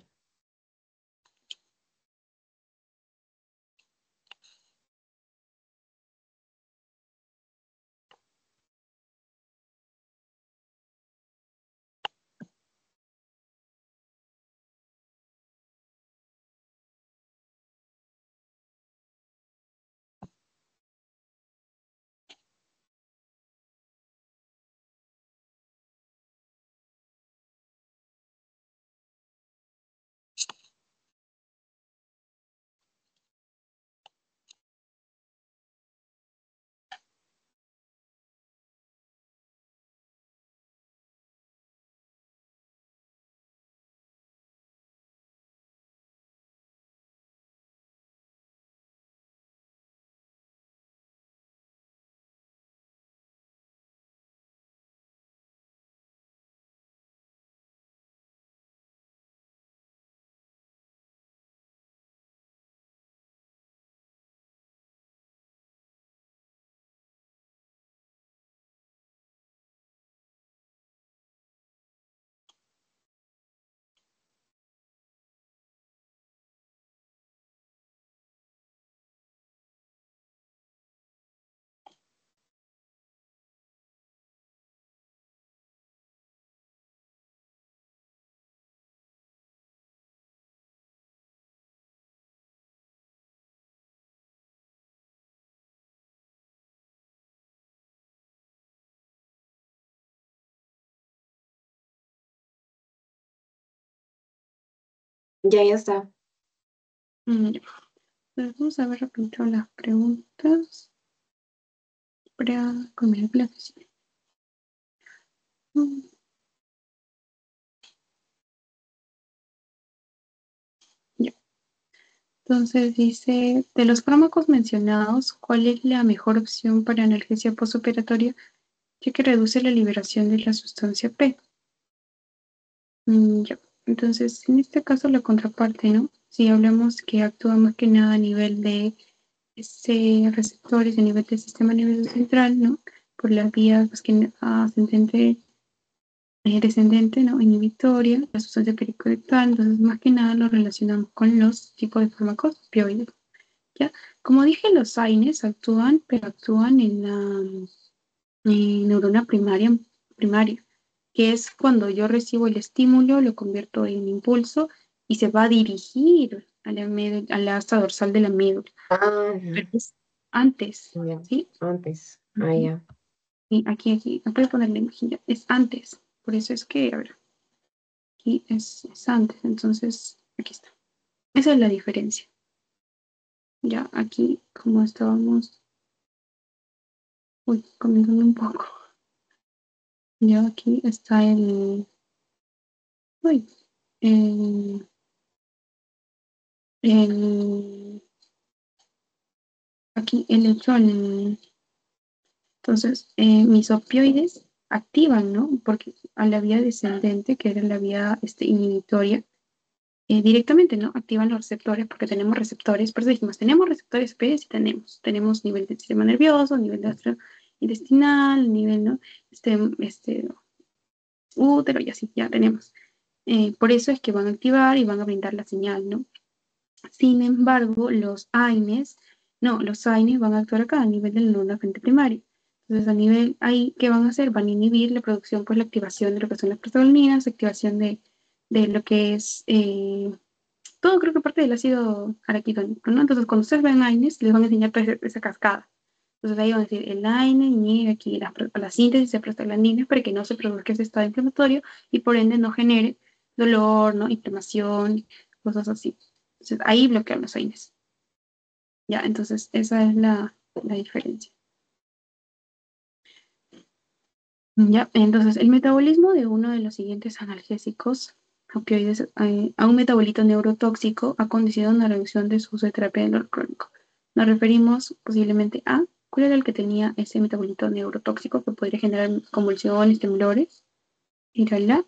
B: Ya está.
A: Ya. Entonces, vamos a ver rapidito las preguntas para comer la oficina. Mm, Ya. Entonces dice, de los fármacos mencionados, ¿cuál es la mejor opción para analgesia postoperatoria, ya que reduce la liberación de la sustancia P? Ya. Entonces, en este caso, la contraparte, ¿no? Si hablamos que actúa más que nada a nivel de receptores, a nivel del sistema nervioso central, ¿no? Por las vías pues, que ascendente, descendente, ¿no? Inhibitoria, la sustancia pericolectal, entonces más que nada lo relacionamos con los tipos de fármacos opioides, ¿ya? Como dije, los AINES actúan, pero actúan en la neurona primaria, que es cuando yo recibo el estímulo, lo convierto en impulso y se va a dirigir a la asta dorsal de la médula,
B: Ah,
A: pero es antes,
B: ya.
A: ¿sí?
B: Antes. Ah,
A: Ujú.
B: ya.
A: Y aquí, no puedo poner la imagen ya, es antes, por eso es que, a ver, aquí es antes, entonces, aquí está. Esa es la diferencia. Ya aquí, como estábamos, comentando un poco, ya aquí está uy, el, el aquí el hecho entonces mis opioides activan, ¿no? Porque a la vía descendente, que era la vía inhibitoria, directamente, ¿no? Activan los receptores porque tenemos receptores, por eso dijimos, tenemos receptores P, sí tenemos nivel del sistema nervioso, nivel gastrointestinal, nivel, ¿no? Este útero y así, ya tenemos. Por eso es que van a activar y van a brindar la señal, ¿no? Sin embargo, los AINES van a actuar acá a nivel del nodo frente primario. Entonces, a nivel ahí, ¿qué van a hacer? Van a inhibir la producción, pues la activación de lo que son las prostaglandinas, activación de lo que es todo, creo que parte del ácido araquidónico, ¿no? Entonces, cuando ustedes ven AINES, les van a enseñar toda esa cascada. Entonces, ahí van a decir, el AINE inhibe aquí la síntesis de prostaglandinas para que no se produzca ese estado inflamatorio y por ende no genere dolor, ¿no? Inflamación, cosas así. Entonces, ahí bloquean los AINES. Ya, entonces esa es la diferencia. Ya, entonces el metabolismo de uno de los siguientes analgésicos opioides a un metabolito neurotóxico ha conducido a una reducción de su uso de terapia de dolor crónico. Nos referimos posiblemente a cuál era el que tenía ese metabolito neurotóxico que podría generar convulsiones, temblores. Era la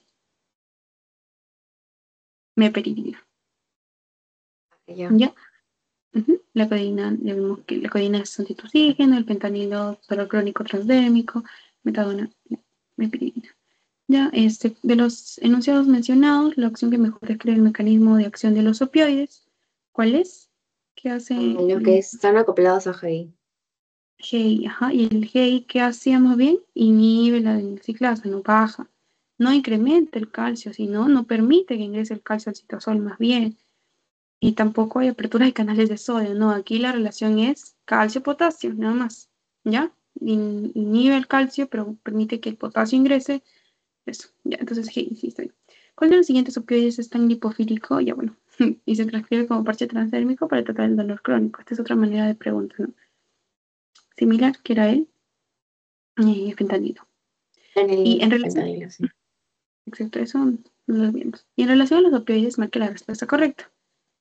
A: meperidina.
B: Ya.
A: Ya, la codeína, ya vimos que la codeína es antitusígeno, el fentanilo, dolor crónico transdérmico, metadona, meperidina. Ya, de los enunciados mencionados, la opción que mejor describe el mecanismo de acción de los opioides, ¿cuál es? ¿Qué hace
B: Los que están acoplados a GI.
A: GI? Ajá, y el GI, ¿qué hacíamos bien? Inhibe la ciclasa, no baja. No incrementa el calcio, sino no permite que ingrese el calcio al citosol más bien. Y tampoco hay apertura de canales de sodio, no. Aquí la relación es calcio-potasio, nada más. ¿Ya? Inhibe el calcio, pero permite que el potasio ingrese. Eso, ya, entonces, sí, sí, estoy. ¿Cuál de los siguientes opioides es tan lipofílico? Ya, bueno, y se transcribe como parche transdérmico para tratar el dolor crónico. Esta es otra manera de pregunta, ¿no? Similar, que era el fentanilo. Y en
B: El
A: relación,
B: fentanilo, sí.
A: exacto, eso no lo vimos. Y en relación a los opioides, marque la respuesta correcta.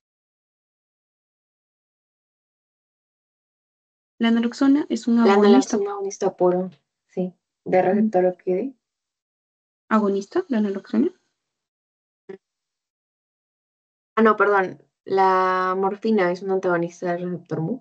A: La naloxona es un
B: La
A: agonista.
B: naloxona un puro, sí. De receptor opioide.
A: ¿Agonista? ¿La naloxona?
B: Ah, no, perdón. La morfina es un antagonista del receptor Mu.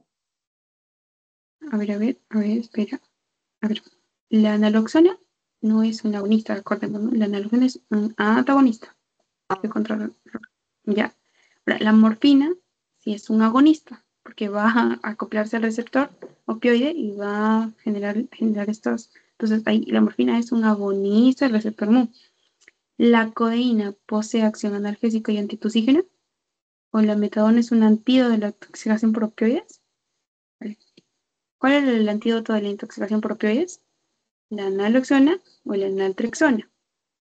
A: A ver, espera. A ver, la naloxona no es un agonista, recordemos, ¿no? La naloxona es un antagonista. Que
B: Ah,
A: contra, ya. Ahora, la morfina sí es un agonista, porque va a acoplarse al receptor opioide y va a generar estos. Entonces, ahí la morfina es un agonista del receptor mu. La codeína posee acción analgésica y antitusígena, o la metadona es un antídoto de la intoxicación por opioides. Vale. ¿Cuál es el antídoto de la intoxicación por opioides? La naloxona o la naltrexona.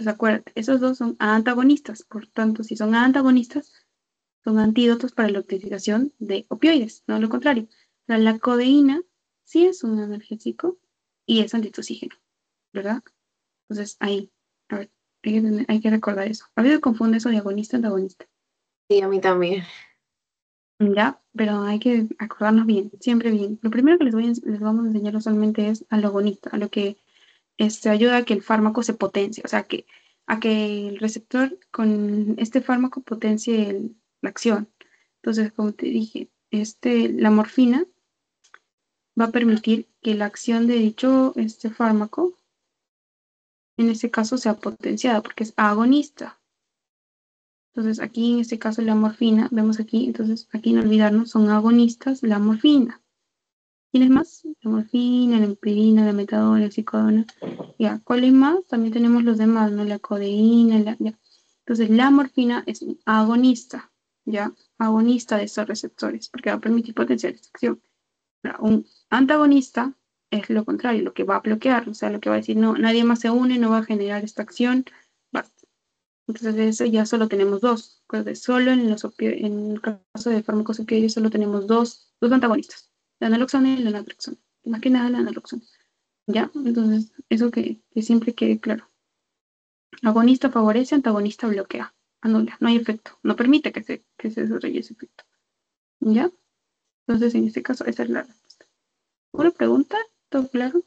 A: Entonces acuérdate, esos dos son antagonistas, por tanto, si son antagonistas, son antídotos para la utilización de opioides, no lo contrario. La codeína sí es un analgésico y es antitussígeno, ¿verdad? Entonces ahí, a ver, hay que recordar eso. A veces confunde eso de agonista antagonista,
B: Sí, a mí también.
A: ¿ya? Pero hay que acordarnos bien, siempre bien. Lo primero que les vamos a enseñar usualmente es al agonista, a lo que ayuda a que el fármaco se potencie, o sea, a que el receptor con este fármaco potencie la acción. Entonces, como te dije, la morfina va a permitir que la acción de dicho fármaco, en este caso, sea potenciada, porque es agonista. Entonces, aquí en este caso la morfina, vemos aquí, entonces aquí no olvidarnos, son agonistas la morfina. ¿Quién es más? La morfina, la empirina, la metadona, la oxicodona. Ya, ¿cuál es más? También tenemos los demás, ¿no? La codeína, ya. Entonces, la morfina es un agonista, ¿ya? Agonista de estos receptores, porque va a permitir potenciar esta acción. Ahora, un antagonista es lo contrario, lo que va a bloquear, o sea, lo que va a decir, no, nadie más se une, no va a generar esta acción, basta. Entonces, de eso ya solo tenemos dos. Entonces, solo en el caso de fármacos opioides solo tenemos dos antagonistas, la naloxona y la naltrexona. Más que nada la naloxona. ¿Ya? Entonces, eso que siempre quede claro. Agonista favorece, antagonista bloquea, anula, no hay efecto, no permite que se desarrolle ese efecto. ¿Ya? Entonces, en este caso, esa es la respuesta. ¿Una pregunta? ¿Todo claro?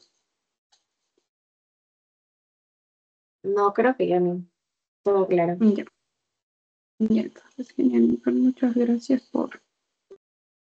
B: No, creo que ya no. Todo claro.
A: Ya, ya, entonces, genial. Muchas gracias por